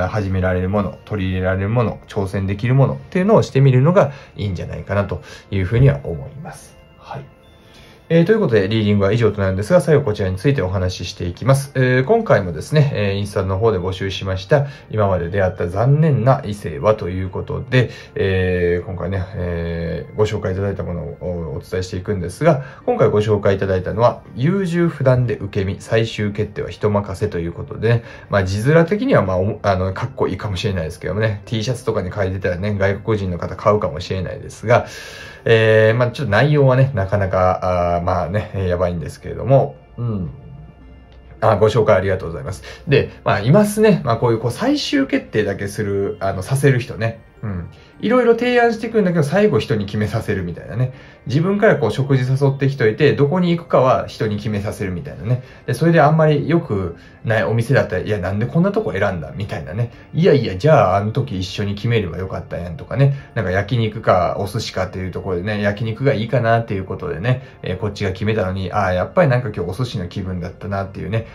始められるもの、取り入れられるもの、挑戦できるものっていうのをしてみるのがいいんじゃないかなというふうには思います。はい。ということで、リーディングは以上となるんですが、最後こちらについてお話ししていきます。今回もですね、インスタの方で募集しました、今まで出会った残念な異性はということで、今回ね、ご紹介いただいたものをお伝えしていくんですが、今回ご紹介いただいたのは、優柔不断で受け身、最終決定は人任せということでね、字面的にはかっこいいかもしれないですけどもね、T シャツとかに書いてたらね、外国人の方買うかもしれないですが、ちょっと内容はね、なかなか、やばいんですけれども、ご紹介ありがとうございます。で、いますね。こういう最終決定だけさせる人ね。いろいろ提案してくるんだけど、最後人に決めさせるみたいなね。自分からこう食事誘ってきといて、どこに行くかは人に決めさせるみたいなね。で、それであんまり良くないお店だったら、いや、なんでこんなとこ選んだみたいなね。いやいや、じゃああの時一緒に決めればよかったやんとかね。なんか焼肉かお寿司かっていうところでね、焼肉がいいかなっていうことでね、こっちが決めたのに、やっぱりなんか今日お寿司の気分だったなっていうね。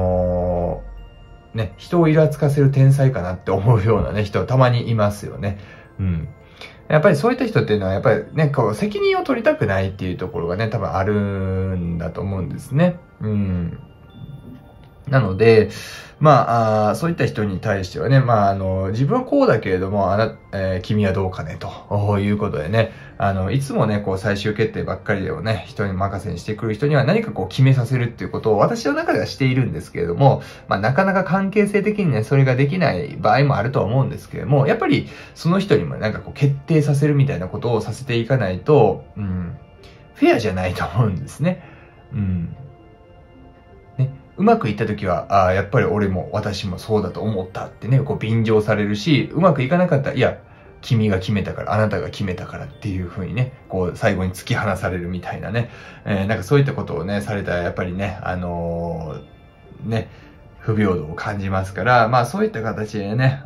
人をイラつかせる天才かなって思うようなね、人たまにいますよね。やっぱりそういった人っていうのは、やっぱりね、こう、責任を取りたくないっていうところがね、多分あるんだと思うんですね。なので、そういった人に対してはね、自分はこうだけれども、君はどうかね、ということでね、いつもね、こう最終決定ばっかりをね、人に任せにしてくる人には何かこう決めさせるっていうことを私の中ではしているんですけれども、なかなか関係性的にね、それができない場合もあるとは思うんですけれども、やっぱりその人にもなんかこう決定させるみたいなことをさせていかないと、フェアじゃないと思うんですね。うまくいった時は、やっぱり私もそうだと思ったってね、こう便乗されるし、うまくいかなかったら、いや、君が決めたから、あなたが決めたからっていう風にね、こう最後に突き放されるみたいなね、なんかそういったことをね、されたらやっぱりね、不平等を感じますから、そういった形でね、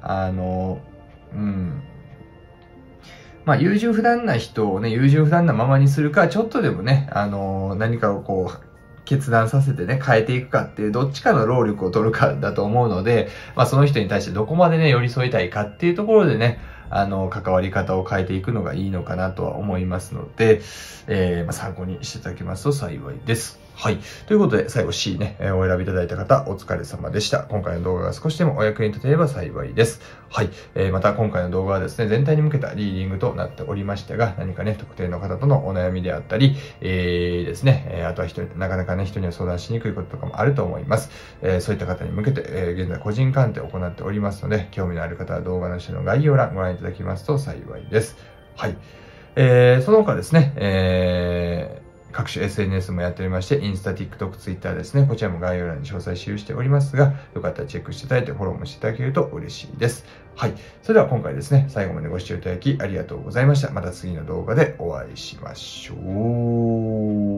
優柔不断な人をね、優柔不断なままにするか、ちょっとでもね、何かをこう、決断させてね、変えていくかっていう、どっちかの労力を取るかだと思うので、その人に対してどこまでね、寄り添いたいかっていうところでね、関わり方を変えていくのがいいのかなとは思いますので、参考にしていただけますと幸いです。はい。ということで、最後 C ね、お選びいただいた方、お疲れ様でした。今回の動画が少しでもお役に立てれば幸いです。はい。また今回の動画はですね、全体に向けたリーディングとなっておりましたが、何かね、特定の方とのお悩みであったり、ですね、あとはなかなかね、人には相談しにくいこととかもあると思います。そういった方に向けて、現在個人鑑定を行っておりますので、興味のある方は動画の下の概要欄ご覧いただきますと幸いです。はい。その他ですね、各種 SNS もやっておりまして、インスタ、TikTok、Twitter ですね。こちらも概要欄に詳細記しておりますが、よかったらチェックしていただいてフォローもしていただけると嬉しいです。はい。それでは今回ですね、最後までご視聴いただきありがとうございました。また次の動画でお会いしましょう。